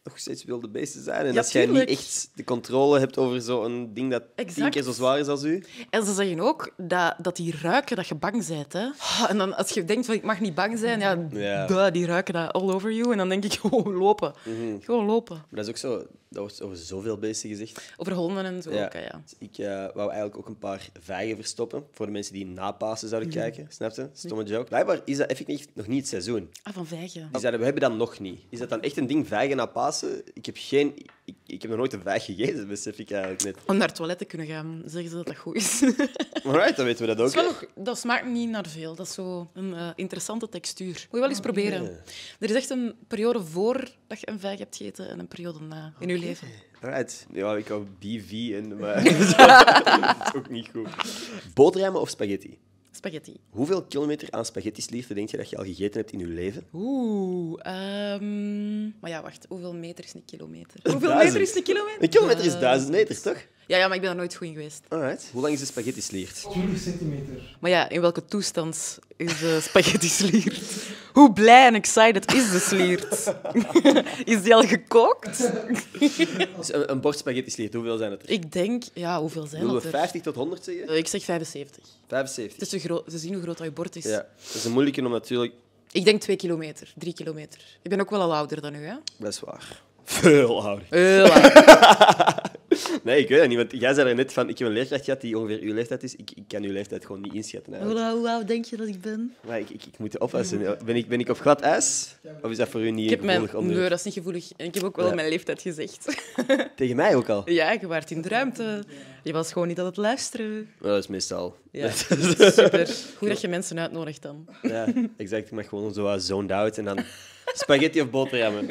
nog steeds wilde beesten zijn. En Ja, als jij niet tuurlijk. echt de controle hebt over zo'n ding dat tien Exact. keer zo zwaar is als u. En ze zeggen ook dat, dat die ruiken dat je bang bent. Hè. En dan, als je denkt van ik mag niet bang zijn, ja, Ja. duh, die ruiken dat all over you. En dan denk ik gewoon lopen. Gewoon lopen. Maar dat is ook zo... Dat wordt over zoveel beesten gezegd. Over honden en zo Ja. ook, hè, ja. Ik eh, wou eigenlijk ook een paar vijgen verstoppen voor de mensen die na Pasen zouden kijken. Snap je? Stomme joke. Blijkbaar is dat effectief nog niet het seizoen. Ah, van vijgen. Die zeiden, we hebben dat nog niet. Is dat dan echt een ding, vijgen na Pasen? Ik heb geen... Ik, ik heb nog nooit een vijg gegeten, besef ik eigenlijk net. Om naar het toilet te kunnen gaan, zeggen ze dat dat goed is. Alright, dan weten we dat ook. Dat, is wel nog, dat smaakt niet naar veel. Dat is zo een eh, interessante textuur. Moet je wel eens proberen. Er is echt een periode voor dat je een vijg hebt gegeten en een periode na in je leven. Alright. Ja, ik hou B V en... Maar dat is ook niet goed. Boterhammen of spaghetti? Spaghetti. Hoeveel kilometer aan spaghetti-slierten denk je dat je al gegeten hebt in je leven? Oeh. ehm, Maar ja, wacht. Hoeveel meter is een kilometer? Hoeveel Duizend. meter is een kilometer? Een kilometer is duizend meter, toch? Ja, ja, maar ik ben daar nooit goed in geweest. Alright. Hoe lang is de spaghetti-sliert? twintig centimeter. Maar ja, in welke toestand is de spaghetti sliert? Hoe blij en excited is de sliert? Is die al gekookt? Dus een, een bord spaghetti-sliert, hoeveel zijn het er? Ik denk... Ja, hoeveel zijn Willen dat we er? vijftig tot honderd zeggen? Eh, Ik zeg vijfenzeventig. vijfenzeventig. Het is te groot. Ze zien hoe groot dat je bord is. Ja, dat is een moeilijke om natuurlijk... Ik denk twee kilometer, drie kilometer. Ik ben ook wel al ouder dan u, hè? Dat is waar. Veel ouder. Heel ouder. Nee, ik weet het niet, want jij zei er net van, ik heb een leerkracht gehad die ongeveer uw leeftijd is. Ik, ik kan uw leeftijd gewoon niet inschatten. Eigenlijk. Hoe, hoe oud denk je dat ik ben? Maar ik, ik, ik moet oppassen. Ben ik, ben ik op glad ijs? Of is dat voor u niet Ik heb mijn... gevoelig onderwerp? Nee, dat is niet gevoelig. En ik heb ook wel Ja. mijn leeftijd gezegd. Tegen mij ook al? Ja, je waart in de ruimte. Je was gewoon niet aan het luisteren. Maar dat is meestal. Ja, super. Goed dat je mensen uitnodigt dan. Ja, exact. Ik mag gewoon zo wat zoned out en dan spaghetti of boterhammen.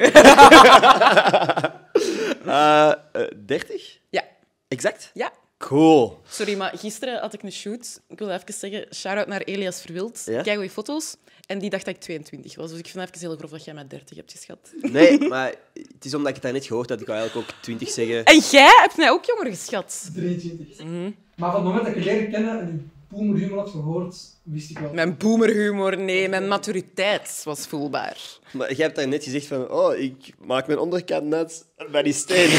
Eh, eh, dertig? Ja. Exact? Ja. Cool. Sorry, maar gisteren had ik een shoot. Ik wil even zeggen, shout-out naar Elias Verwild. Ja? Kijk goeie foto's. En die dacht dat ik tweeëntwintig was. Dus ik vind het even heel grof dat jij mij dertig hebt geschat. Nee, maar het is omdat ik het daar net gehoord had. Ik wou eigenlijk ook twintig zeggen. En jij hebt mij ook jonger geschat. drieëntwintig. Mhm. Maar van het moment dat ik je leerde kennen en die boomerhumor had gehoord, wist ik wel. Mijn boomerhumor, nee, mijn maturiteit was voelbaar. Maar jij hebt daar net gezegd van, oh, ik maak mijn onderkant net bij die steen.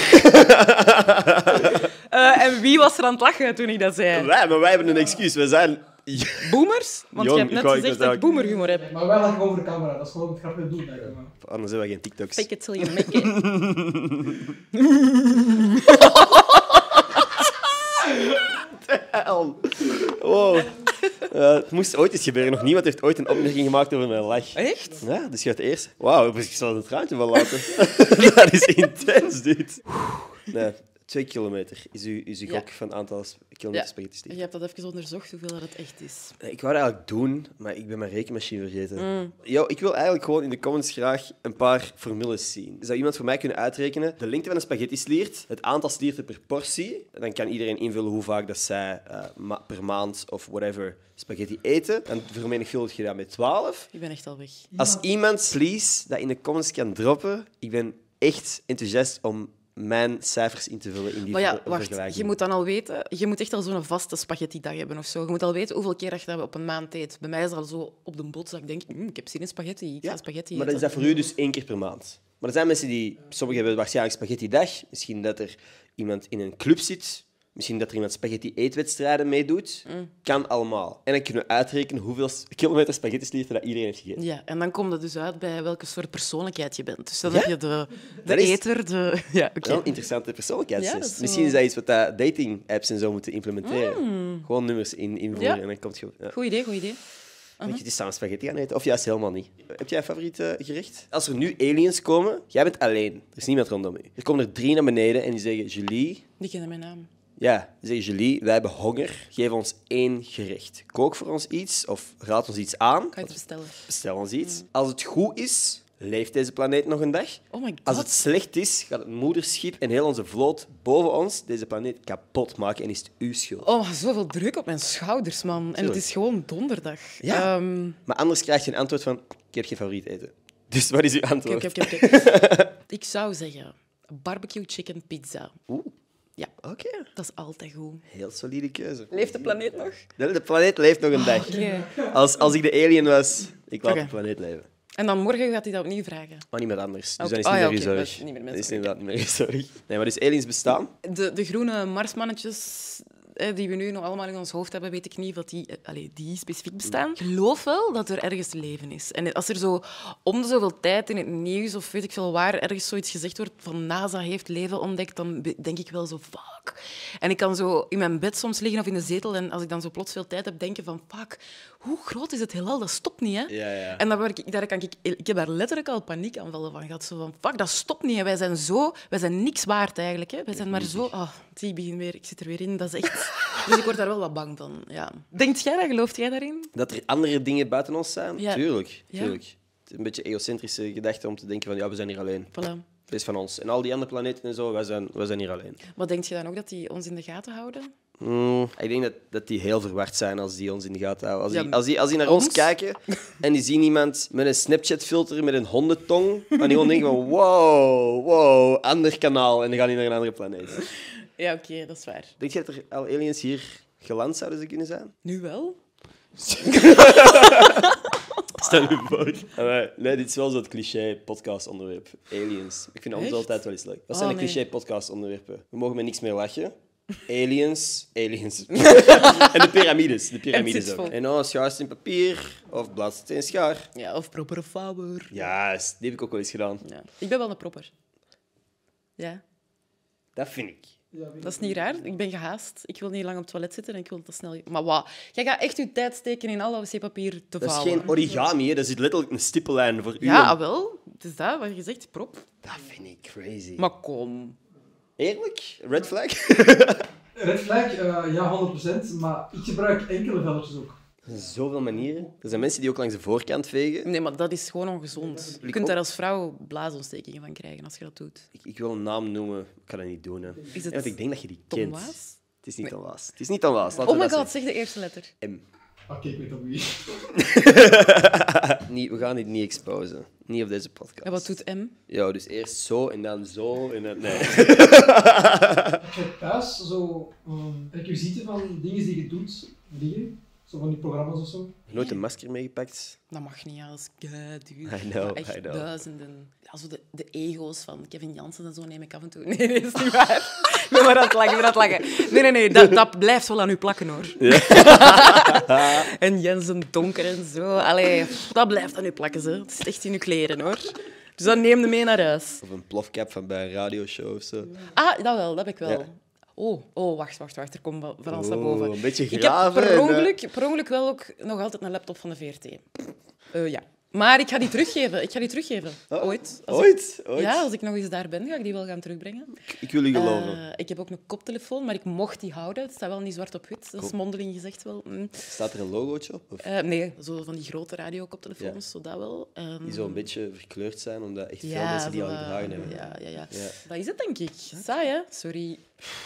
Uh, en wie was er aan het lachen toen ik dat zei? Wij, maar wij hebben een excuus. We zijn... Boomers? Want Jong, je hebt ik net wou- ik gezegd was dat ik boomerhumor heb. Maar wij lachen gewoon voor de camera, dat is gewoon het grapje doen. Denk ik, maar. Anders hebben we geen TikToks. Fake it till you make it. Hel. Wow. Uh, het moest ooit eens gebeuren. Nog niemand heeft ooit een opmerking gemaakt over mijn lach. Echt? Ja, dus je gaat eerst... Wauw, ik zal het ruimte van laten. Dat is intens, dude. Nee, twee kilometer is uw, is uw Ja. gok van aantal sp- kilometer Ja. spaghetti stick. Je hebt dat even onderzocht, hoeveel dat het echt is. Nee, ik wou dat eigenlijk doen, maar ik ben mijn rekenmachine vergeten. Mm. Yo, ik wil eigenlijk gewoon in de comments graag een paar formules zien. Zou iemand voor mij kunnen uitrekenen de lengte van een spaghetti sliert, het aantal slierten per portie, en dan kan iedereen invullen hoe vaak dat zij eh, ma- per maand of whatever spaghetti eten. Dan vermenigvuldig je dat met twaalf. Ik ben echt al weg. Als iemand, please, dat in de comments kan droppen, ik ben echt enthousiast om mijn cijfers in te vullen in die Maar ja, ver- wacht. vergelijking. Je moet dan al weten... Je moet echt al zo'n vaste spaghetti-dag hebben of zo. Je moet al weten hoeveel keer dat je dat op een maand eet. Bij mij is het al zo op de bots dat ik denk... "Mm, ik heb zin in spaghetti. Ik ga Ja, spaghetti maar dan is eten." dat voor u dus één keer per maand. Maar er zijn mensen die... Sommigen hebben waarschijnlijk spaghetti-dag. Misschien dat er iemand in een club zit. Misschien dat er iemand spaghetti-eetwedstrijden meedoet. Mm. Kan allemaal. En dan kunnen we uitrekenen hoeveel s- kilometer spaghetti-slierten dat iedereen heeft gegeten. Ja, en dan komt het dus uit bij welke soort persoonlijkheid je bent. Dus dan Ja? heb je de, de Dat is- eter, de... Ja, oké. Wel een interessante persoonlijkheidstest. Ja, dat is Misschien wel- is dat iets wat dat dating-apps en zo moeten implementeren. Gewoon nummers in, invoeren Ja. en dan komt je... Ja. Goed idee, goed idee. Dat je die samen spaghetti gaan eten, of juist helemaal niet. Heb jij een favoriet eh, gerecht? Als er nu aliens komen, jij bent alleen. Er is niemand rondom je. Er komen er drie naar beneden en die zeggen, Julie... Die kennen mijn naam. Ja, die zeggen, Julie, wij hebben honger. Geef ons één gerecht. Kook voor ons iets of raad ons iets aan. Kan je het bestellen? Bestel ons iets. Als het goed is, leeft deze planeet nog een dag. Oh my god. Als het slecht is, gaat het moederschip en heel onze vloot boven ons deze planeet kapot maken en is het uw schuld. Oh, maar zoveel druk op mijn schouders, man. En het Tuurlijk. is gewoon donderdag. Ja. Ehm, Maar anders krijg je een antwoord van, ik heb geen favoriet eten. Dus wat is uw Oké, antwoord? oké, oké, oké. Ik zou zeggen barbecue chicken pizza. Oeh, Ja, oké. dat is altijd goed. Heel solide keuze. Leeft de planeet nog? De, de planeet leeft nog een dag. Oké. Als, als ik de alien was, ik laat Oké. de planeet leven. En dan morgen gaat hij dat opnieuw vragen. Maar niet met anders. Dus Oké. dan is Ah, niet ja, meer oké, je dat zorg. is niet meer mijn Dat is zorg. inderdaad niet meer je zorg. Nee, maar dus aliens bestaan. De, de groene marsmannetjes eh, die we nu nog allemaal in ons hoofd hebben, weet ik niet of die, eh, allee, die specifiek bestaan. Ik geloof wel dat er ergens leven is. En als er zo om de zoveel tijd in het nieuws of weet ik veel waar ergens zoiets gezegd wordt van NASA heeft leven ontdekt, dan be- denk ik wel zo, fuck. En ik kan zo in mijn bed soms liggen of in de zetel en als ik dan zo plots veel tijd heb, denken van, fuck, hoe groot is het heelal? Dat stopt niet, hè? Ja, ja. En dan word ik, daar kan ik, ik heb daar letterlijk al paniekaanvallen van gehad. Zo van, fuck, dat stopt niet. Hè. Wij zijn zo... Wij zijn niks waard, eigenlijk. Hè. Wij zijn maar zo... Oh, zie, ik begin weer... Ik zit er weer in. Dat is echt... Dus ik word daar wel wat bang van, ja. Denkt jij dat? Gelooft jij daarin? Dat er andere dingen buiten ons zijn? Ja. Tuurlijk, Ja. tuurlijk. Het is een beetje egocentrische gedachte om te denken van ja, we zijn hier alleen. Voilà. Het is van ons. En al die andere planeten en zo, wij zijn, wij zijn hier alleen. Maar denk je dan ook dat die ons in de gaten houden? Mm, ik denk dat, dat die heel verward zijn als die ons in de gaten houden. Als die, Ja, als die, als die naar ons? ons? kijken en die zien iemand met een Snapchat-filter met een hondentong, dan die gewoon denken van wow, wow, ander kanaal. En dan gaan die naar een andere planeet. Ja, oké, dat is waar. Denk je dat er al aliens hier geland zouden ze kunnen zijn? Nu wel? Stel je voor. Nee, nee, dit is wel zo'n cliché-podcast-onderwerp. Aliens. Ik vind anders Echt? altijd wel eens leuk. Wat Oh, zijn de nee. cliché-podcast-onderwerpen? We mogen met niks meer lachen. Aliens. Aliens. en de piramides. De piramides het ook. vol. En oh, schaars in papier. Of bladzijde in schaar. Ja, of propere fouwer. Ja, die heb ik ook wel eens gedaan. Ja. Ik ben wel een propper. Ja. Dat vind ik. Ja, weet Dat is ik niet raar. Ik ben gehaast. Ik wil niet lang op het toilet zitten en ik wil dat snel... Maar wat? Jij gaat echt je tijd steken in al dat wc-papier te Dat is vouwen. geen origami, hè. Dat zit letterlijk een stippellijn voor u. Ja, ah, wel. Het is dat wat je zegt, prop. Dat vind ik crazy. Maar kom. Eerlijk? Red flag? Red flag, eh, ja, honderd procent. Maar ik gebruik enkele velletjes ook. Er zijn zoveel manieren. Er zijn mensen die ook langs de voorkant vegen. Nee, maar dat is gewoon ongezond. Je Ik kunt ook. daar als vrouw blaasontstekingen van krijgen als je dat doet. Ik, ik wil een naam noemen. Ik ga dat niet doen. Hè. Is het Ja, want ik denk dat je die Tom kent. Waas? Het is niet Nee. Tom Waas. Het is niet Tom Waas. laten Oh we my dat god, zeg de eerste letter. zeggen. Oké, ik weet ook wie. M. niet, we gaan dit niet exposen. Niet op deze podcast. En wat doet M? Ja, dus eerst zo en dan zo en dan... Nee. Ik heb thuis zo um, requisieten van dingen die je doet liggen. Zo van die programma's of zo. Nooit een masker meegepakt. Dat mag niet, ja. Dat is keiduur. I know, Maar echt I know. duizenden. Als de, de ego's van Kevin Jansen en zo neem ik af en toe... Nee, nee, dat is niet waar. Ik ben maar aan het lachen, ik ben aan het lachen. Nee, nee, nee, dat, dat blijft wel aan u plakken, hoor. En Jensen donker en zo. Allee, dat blijft aan u plakken, ze. Het zit echt in uw kleren, hoor. Dus dan neem je mee naar huis. Of een plofcap van bij een radioshow of zo. Ah, dat wel, dat heb ik wel. Ja. Oh, oh, wacht, wacht, wacht. Er komt wel van alles naar Oh, boven. een beetje Ik heb graven per en, ongeluk, per ongeluk wel ook nog altijd een laptop van de V R T. Eh, ja. Maar ik ga die teruggeven. Ik ga die teruggeven. Oh, Ooit. Als ik- Ooit? Ooit? Ja, als ik nog eens daar ben, ga ik die wel gaan terugbrengen. Ik wil u geloven. Eh, ik heb ook een koptelefoon, maar ik mocht die houden. Het staat wel niet zwart op wit. Dat is mondeling gezegd wel. Mm. Staat er een logootje op? Of Eh, nee, zo van die grote radiokoptelefoons, zo dat wel. Ehm, die zo een beetje verkleurd zijn, omdat echt veel ja, mensen die zo, al eh, gedragen hebben. Ja, ja, ja. Ja. Dat is het, denk ik. Saai, hè? Sorry.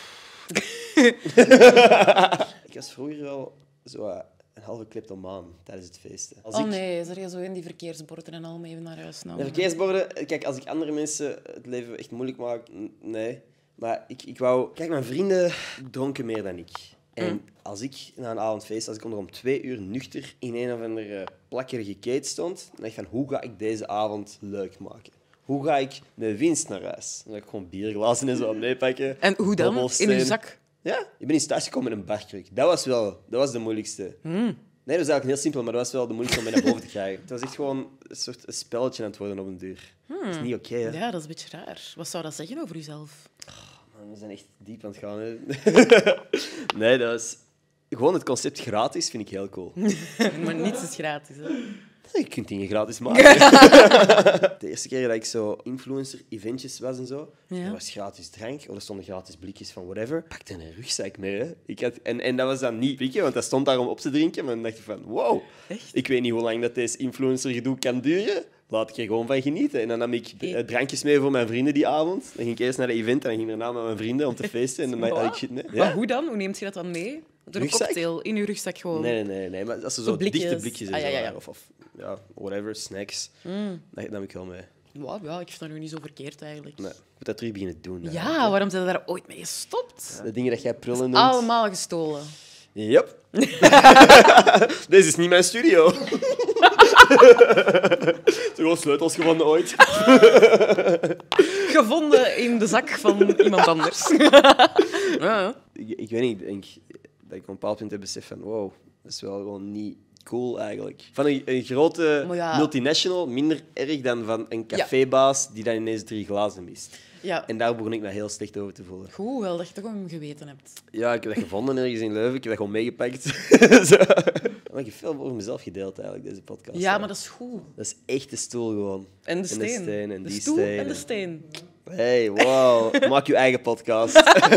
Ik was vroeger wel zo eh, een halve kleptomaan tijdens het feesten. Als Oh ik nee, is er je zo in die verkeersborden en al mee naar huis nou? de verkeersborden, kijk, als ik andere mensen het leven echt moeilijk maak, n- nee. Maar ik, ik wou... Kijk, mijn vrienden dronken meer dan ik. En Mm. als ik na een avondfeest, als ik onder om twee uur nuchter in een of andere plakkerige kate stond, dan dacht ik van, hoe ga ik deze avond leuk maken? Hoe ga ik met winst naar huis? Dan ga ik gewoon bierglazen en zo meepakken. En hoe dan? In Dobbelsteen. uw zak? Ja, ik ben eens thuisgekomen met een barkruk. Dat was wel dat was de moeilijkste. Hmm. Nee, dat was eigenlijk heel simpel, maar dat was wel de moeilijkste om mee naar boven te krijgen. Het was echt gewoon een soort een spelletje aan het worden op een duur. Dat is niet oké, hè. Ja, dat is een beetje raar. Wat zou dat zeggen over uzelf? Man, we zijn echt diep aan het gaan, hè. Nee, dat is... Gewoon het concept gratis vind ik heel cool. Maar niets is gratis, hè? Je kunt dingen gratis maken. De eerste keer dat ik zo influencer-eventjes was en zo, Ja. er was gratis drank, of er stonden gratis blikjes van whatever. Ik pakte een rugzak mee, hè. Ik had, en, en dat was dan niet blikje, want dat stond daar om op te drinken. Maar dan dacht ik van, wow, Echt? ik weet niet hoe lang dat deze influencer-gedoe kan duren. Laat ik er gewoon van genieten. En dan nam ik Hey. eh, drankjes mee voor mijn vrienden die avond. Dan ging ik eerst naar de event en dan ging ik daarna met mijn vrienden om te feesten. En dan had ik shit mee. Maar hoe dan? Hoe neemt je dat dan mee? Door een Rugzak? cocktail in je rugzak gewoon? Nee, nee, nee, nee. Maar als er zo, Zo blikjes. dichte blikjes en Ah, ja, zo ja, ja. waren, Of, of ja, whatever, snacks. Mm. Dat nam ik wel mee. Ja, ja, ik vind dat nu niet zo verkeerd eigenlijk. Nee, ik moet dat terug beginnen doen. Ja, eigenlijk, waarom zijn we daar ooit mee gestopt? hè. De dingen dat jij prullen noemt. Allemaal gestolen. Yep. Deze is niet mijn studio. Gewoon sleutels gevonden ooit. Gevonden in de zak van iemand anders. Ja. Ik, ik weet niet, ik denk dat ik op een bepaald punt heb beseft van wow, dat is wel gewoon niet cool eigenlijk. Van een, een grote Maar ja. multinational, minder erg dan van een cafébaas die dan ineens drie glazen mist. Ja. En daar begon ik me heel slecht over te voelen. Goed, wel dat je toch om hem geweten hebt. Ja, ik heb dat gevonden ergens in Leuven. Ik heb dat gewoon meegepakt. Zo. Maar ik heb veel over mezelf gedeeld eigenlijk, deze podcast. Ja, maar dat is goed. Dat is echt de stoel gewoon. En de En steen. de steen en de die stoel steen. en de steen. Hey, wow. Maak je eigen podcast.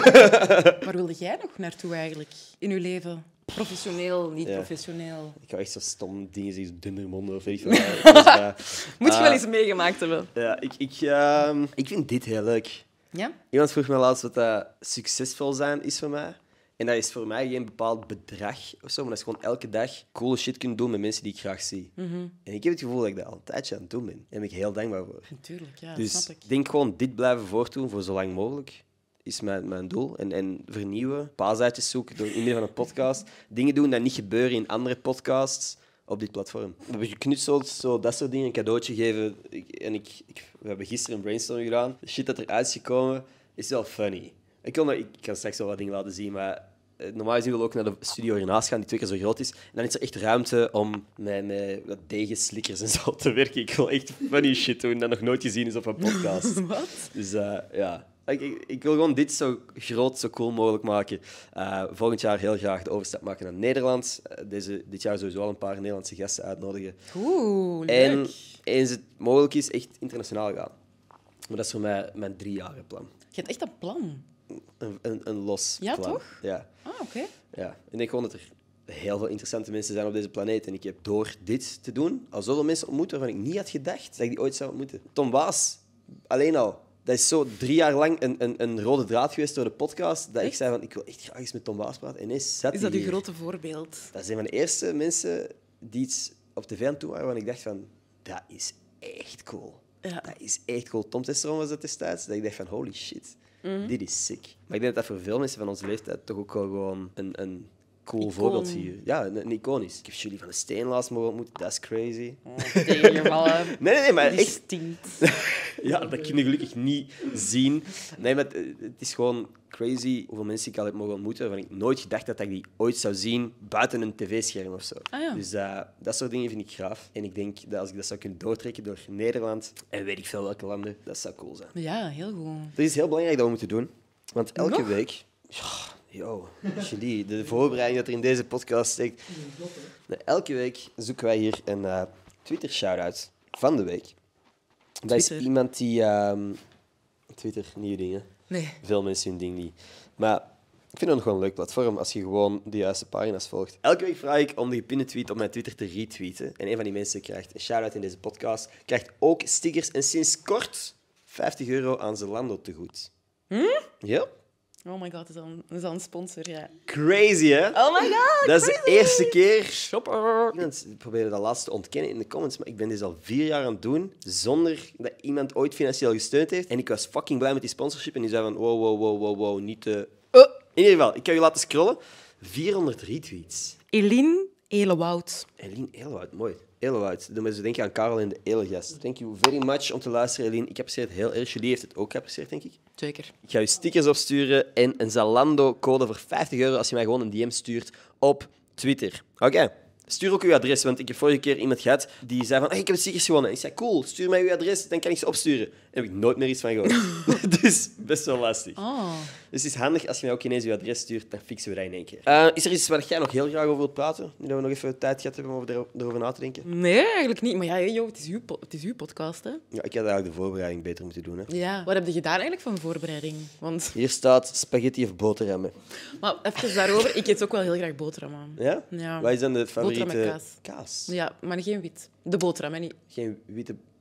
Waar wilde jij nog naartoe eigenlijk in je leven? Professioneel, niet Ja. professioneel. Ik ga echt zo stom dingen zeggen, dundermonden of weet ik veel. Dus, uh, Moet je uh, wel eens meegemaakt hebben. Ja, ik, ik, uh, ik vind dit heel leuk. Ja? Iemand vroeg me laatst wat dat succesvol zijn is voor mij. En dat is voor mij geen bepaald bedrag of zo, maar dat is gewoon elke dag coole shit kunnen doen met mensen die ik graag zie. Mm-hmm. En ik heb het gevoel dat ik dat al een tijdje aan het doen ben. Daar ben ik heel dankbaar voor. Natuurlijk, ja, dat Dus snap ik. ik denk gewoon dit blijven voortdoen voor zo lang mogelijk. Is mijn, mijn doel. En, en vernieuwen, paasuitjes zoeken door in midden van een podcast. Dingen doen die niet gebeuren in andere podcasts op dit platform. We hebben geknutseld, zo, dat soort dingen, een cadeautje geven. Ik, en ik, ik, we hebben gisteren een brainstorming gedaan. De shit dat eruit is gekomen, is wel funny. Ik, wil nog, ik kan straks wel wat dingen laten zien, maar eh, normaal gezien wil ik ook naar de studio hiernaast gaan, die twee keer zo groot is. En dan is er echt ruimte om met, met wat degenslikkers en zo te werken. Ik wil echt funny shit doen dat nog nooit gezien is op een podcast. Wat? Dus uh, ja, ik, ik, ik wil gewoon dit zo groot, zo cool mogelijk maken. Uh, volgend jaar heel graag de overstap maken naar Nederland. Uh, deze, dit jaar sowieso al een paar Nederlandse gasten uitnodigen. Oeh, leuk. En eens het mogelijk is, echt internationaal gaan. Maar dat is voor mij mijn driejarenplan. Je hebt echt een plan. Een, een, een los Ja, plan. toch? Ja, Ah, oké. ja. En ik denk gewoon dat er heel veel interessante mensen zijn op deze planeet. En ik heb door dit te doen al zoveel mensen ontmoet waarvan ik niet had gedacht dat ik die ooit zou ontmoeten. Tom Waas, alleen al. Dat is zo drie jaar lang een, een, een rode draad geweest door de podcast. Dat Echt? ik zei van, ik wil echt graag eens met Tom Waas praten. En ineens zat Is hij dat uw hier. grote voorbeeld? Dat zijn van de eerste mensen die iets op tv aan het doen waren waarvan ik dacht van, dat is echt cool. Ja. Dat is echt cool. Tom Testeron was dat destijds. Dat ik dacht van, holy shit, Mhm. dit is sick. Maar ik denk dat dat voor veel mensen van onze leeftijd toch ook wel gewoon een, een cool Icoon. voorbeeldfiguur. Ja, een, een icoon is. Ik heb Julie van de Steen laatst mogen ontmoeten. Dat is crazy. Oh, tegenvallen. Nee, nee, nee, maar Die echt... stinkt. Ja, dat kun je gelukkig niet zien. Nee, maar het, het is gewoon crazy hoeveel mensen ik al heb mogen ontmoeten waarvan ik nooit gedacht had dat ik die ooit zou zien buiten een tv-scherm of zo. Ah, ja. Dus uh, dat soort dingen vind ik gaaf. En ik denk dat als ik dat zou kunnen doortrekken door Nederland en weet ik veel welke landen, dat zou cool zijn. Ja, heel goed. Dat is heel belangrijk dat we moeten doen. Want elke Nog? week... Ja, yo, Julie, de voorbereiding dat er in deze podcast steekt. Nee, elke week zoeken wij hier een uh, Twitter-shout-out van de week. Dat is Twitter. iemand die... ehm, Twitter, nieuwe dingen. Nee. Veel mensen hun ding niet. Maar ik vind het nog wel een leuk platform als je gewoon de juiste pagina's volgt. Elke week vraag ik om de gepinde tweet op mijn Twitter te retweeten. En een van die mensen krijgt een shout-out in deze podcast. Krijgt ook stickers en sinds kort vijftig euro aan Zalando te goed. Hm? Ja. Oh my god, dat is al een, dat is al een sponsor, ja. Crazy, hè? Oh my god, Dat is de eerste keer. shopper. Iemand probeerde dat laatst te ontkennen in de comments, maar ik ben dit al vier jaar aan het doen zonder dat iemand ooit financieel gesteund heeft. En ik was fucking blij met die sponsorship en die zei van wow, wow, wow, wow, wow, niet te... Oh. In ieder geval, ik kan je laten scrollen. vierhonderd retweets. Eline Elewoud. Eline Elewoud, mooi. Elewoud. Doe me zo denken aan Karel en de Elegast. Thank you very much om te luisteren, Eline. Ik apprecieer het heel erg. Julie heeft het ook geapprecieerd, denk ik. Zeker. Ik ga je stickers opsturen en een Zalando-code voor vijftig euro als je mij gewoon een D M stuurt op Twitter. Oké. Stuur ook uw adres, want ik heb vorige keer iemand gehad die zei van hey, ik heb stickers gewonnen. Ik zei, cool, stuur mij uw adres, dan kan ik ze opsturen. Daar heb ik nooit meer iets van gehoord. Dus best wel lastig. Oh. Dus het is handig als je mij ook ineens uw adres stuurt, dan fixen we dat in één keer. Uh, is er iets waar jij nog heel graag over wilt praten? Nu dat we nog even tijd gehad hebben om over erover na te denken. Nee, eigenlijk niet. Maar ja, joh, het is uw, po- het is uw podcast, hè. Ja, ik had eigenlijk de voorbereiding beter moeten doen. Hè. Ja. Wat heb je gedaan eigenlijk van voorbereiding? Want... Hier staat spaghetti of boterhammen. Maar even daarover, ik eet ook wel heel graag boterhammen. Ja? Ja. Wat is dan de favoriete... Boterham met kaas? Ja, maar geen wit. De boterham, hè, niet. Geen witte...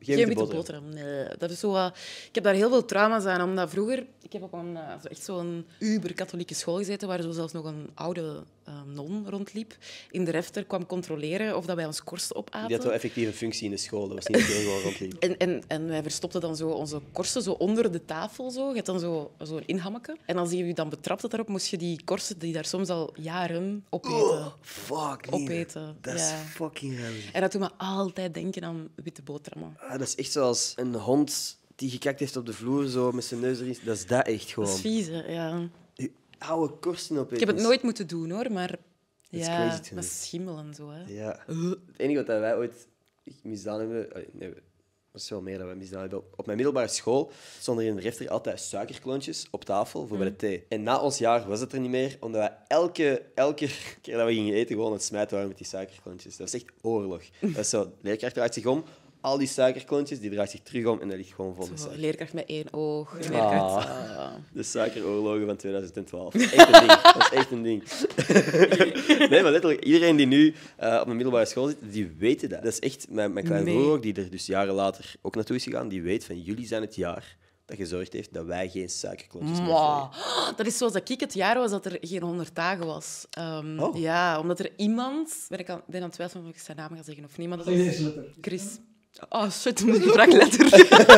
Geen Geen witte witte boterham. boterham, nee. Dat is zo, uh, ik heb daar heel veel trauma's aan, omdat vroeger... Ik heb op een, uh, zo echt zo'n uber-katholieke school gezeten, waar zo zelfs nog een oude uh, non rondliep. In de refter kwam controleren of dat wij ons korsten opaten. Die had wel effectief een functie in de school. Dat was niet iedereen gewoon rondliep. En, en, en wij verstopten dan zo onze korsten zo onder de tafel. Zo. Je had dan zo'n zo inhammeken. En als je je dan betrapte daarop, moest je die korsten, die daar soms al jaren opeten. Oh, fuck, nee. opeten. Dat is Ja. fucking ranzig. En dat doet me altijd denken aan witte boterhammen. Ah, dat is echt zoals een hond die gekakt heeft op de vloer, zo met zijn neus erin. Dat is dat echt Dat gewoon. is vies, hè, ja. Je oude korsten opeten. Ik heb het nooit moeten doen, hoor, maar... is Ja, crazy to met me. schimmel en zo, hè. Ja. Het enige wat wij ooit misdaan hebben... allee, Nee, dat is wel meer dat we misdaan hebben. Op mijn middelbare school stonden er in de refter altijd suikerklontjes op tafel voor bij de thee. En na ons jaar was het er niet meer, omdat wij elke, elke keer dat we gingen eten gewoon aan het smijten waren met die suikerklontjes. Dat was echt oorlog. Dat is zo, de leerkracht draait zich om, al die suikerklontjes, die draait zich terug om en dat ligt gewoon vol met Zo, suiker. leerkracht met één oog. een Leerkracht, ah. De suikeroorlogen van twintig twaalf. Dat is echt een ding. Dat is echt een ding. Nee, maar letterlijk, iedereen die nu uh, op een middelbare school zit, die weten dat. Dat is echt... Mijn, mijn kleine Nee. broer ook, die er dus jaren later ook naartoe is gegaan, die weet van jullie zijn het jaar dat gezorgd heeft dat wij geen suikerklontjes meer Mwah. kregen. Dat is zoals dat ik het jaar was dat er geen honderd dagen was. Um, Oh. Ja, omdat er iemand... Ben ik aan, ben aan het twijfelen of ik zijn naam ga zeggen of niet, maar dat Zeg is deze letter. Chris. Oh shit, een vraagletter.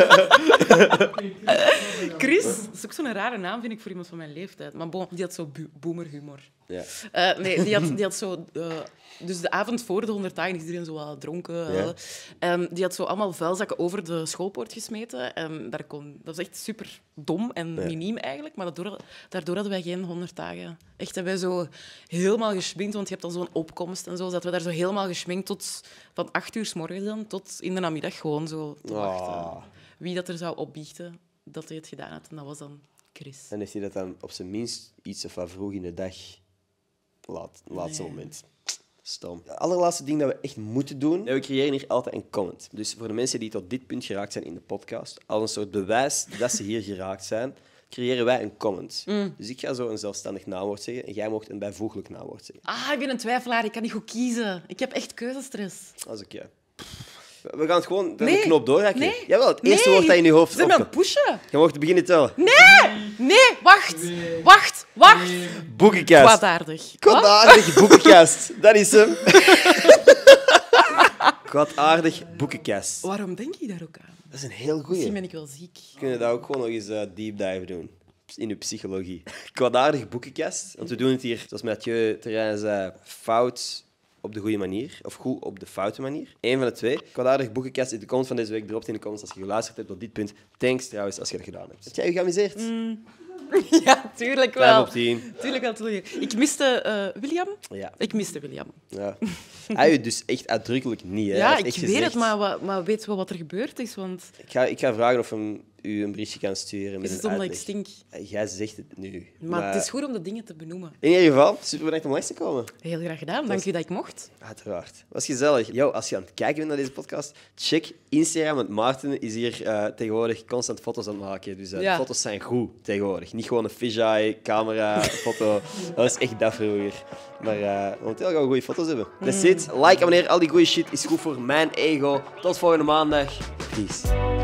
Chris, dat is ook zo'n rare naam, vind ik, voor iemand van mijn leeftijd. Maar bon, die had zo bu- boomerhumor. Ja. Uh, nee, die had, die had zo... Uh, dus de avond voor de honderd dagen is iedereen zo wat dronken. Ja. Uh, um, die had zo allemaal vuilzakken over de schoolpoort gesmeten. En daar kon, dat was echt super dom en Ja. miniem eigenlijk. Maar daardoor, daardoor hadden wij geen honderd dagen. Echt, hebben wij zo helemaal geschminkt, want je hebt dan zo'n opkomst en zo. Zaten we daar zo helemaal geschminkt tot van acht uur 's morgens dan tot in de namiddag gewoon zo te wachten. Ah. Wie dat er zou opbiechten dat hij het gedaan had. En dat was dan Chris. En heeft hij dat dan op zijn minst iets of wat vroeg in de dag, laat, laatste Nee. moment. Stom. Het allerlaatste ding dat we echt moeten doen, we creëren hier altijd een comment. Dus voor de mensen die tot dit punt geraakt zijn in de podcast, als een soort bewijs dat ze hier geraakt zijn, creëren wij een comment. Mm. Dus ik ga zo een zelfstandig naamwoord zeggen en jij mocht een bijvoeglijk naamwoord zeggen. Ah, ik ben een twijfelaar. Ik kan niet goed kiezen. Ik heb echt keuzestress. Dat is oké. We gaan het gewoon de Nee. knop doorhakken. Nee. Jawel, het eerste Nee. woord dat in je hoofd Ze zijn me aan opkomt. het pushen. Je mocht beginnen tellen. Nee, wacht. Wacht, wacht. Boekenkast. Kwaadaardig. Wat? Kwaadaardig boekenkast. Dat is hem. Kwaadaardig boekenkast. Waarom denk je daar ook aan? Dat is een heel Misschien goeie. ben ik wel ziek. We kunnen dat ook gewoon nog eens uh, deep dive doen. In uw psychologie. Kwaadaardig boekenkast. Want we doen het hier, zoals Mathieu Terrein zei, fout op de goede manier. Of goed op de foute manier. Eén van de twee. Kwaadaardig boekenkast in de comments van deze week. Dropt in de comments als je geluisterd hebt tot dit punt. Thanks trouwens als je dat gedaan hebt. Heb jij je geamuseerd? Ja, tuurlijk vijf wel. op tien. Tuurlijk wel, tuurlijk. Ik miste uh, William. Ja. Ik miste William. ja. Hij je dus echt uitdrukkelijk niet. Hè. Hij Ja, heeft ik echt weet gezegd- het, maar, wa- maar weet wel wat er gebeurd is? Want Ik ga, ik ga vragen of hem u een berichtje kan sturen. Met is het een omdat ik uitleg. stink? Jij zegt het nu. Maar het is goed om de dingen te benoemen. In ieder geval, super bedankt om langs te komen. Heel graag gedaan. Dank u dat ik mocht. Uiteraard. Was gezellig. Yo, als je aan het kijken bent naar deze podcast, check Instagram, want Maarten is hier uh, tegenwoordig constant foto's aan het maken. Dus uh, Ja. de foto's zijn goed tegenwoordig. Niet gewoon een fisheye, camera, foto. Dat is echt dat vroeger. Maar uh, momenteel gaan we goede foto's hebben. That's it. Like, abonneer, al die goede shit is goed voor mijn ego. Tot volgende maandag. Peace.